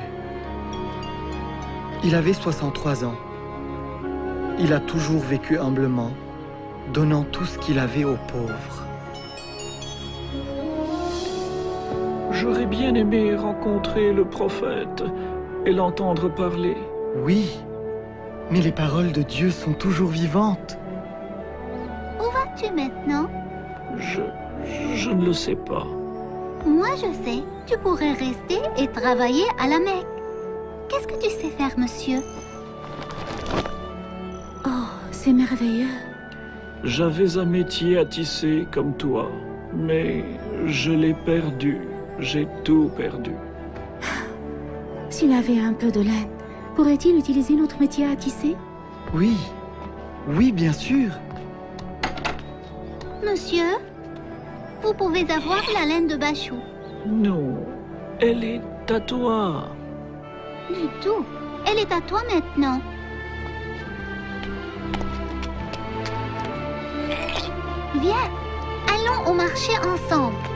S4: Il avait soixante-trois ans. Il a toujours vécu humblement, donnant tout ce qu'il avait aux pauvres.
S13: J'aurais bien aimé rencontrer le prophète et l'entendre parler.
S4: Oui, mais les paroles de Dieu sont toujours vivantes.
S1: Où vas-tu maintenant?
S13: Je... je ne le sais pas.
S1: Moi, je sais. Tu pourrais rester et travailler à la Mecque. Qu'est-ce que tu sais faire, monsieur?
S21: Oh, c'est merveilleux.
S13: J'avais un métier à tisser comme toi, mais je l'ai perdu. J'ai tout perdu.
S21: S'il avait un peu de laine, pourrait-il utiliser notre métier à tisser?
S4: Oui, oui, bien sûr.
S1: Monsieur, vous pouvez avoir la laine de Bachou.
S13: Non, elle est
S3: est à toi.
S1: Du tout. Elle est à toi maintenant. Viens, allons au marché ensemble.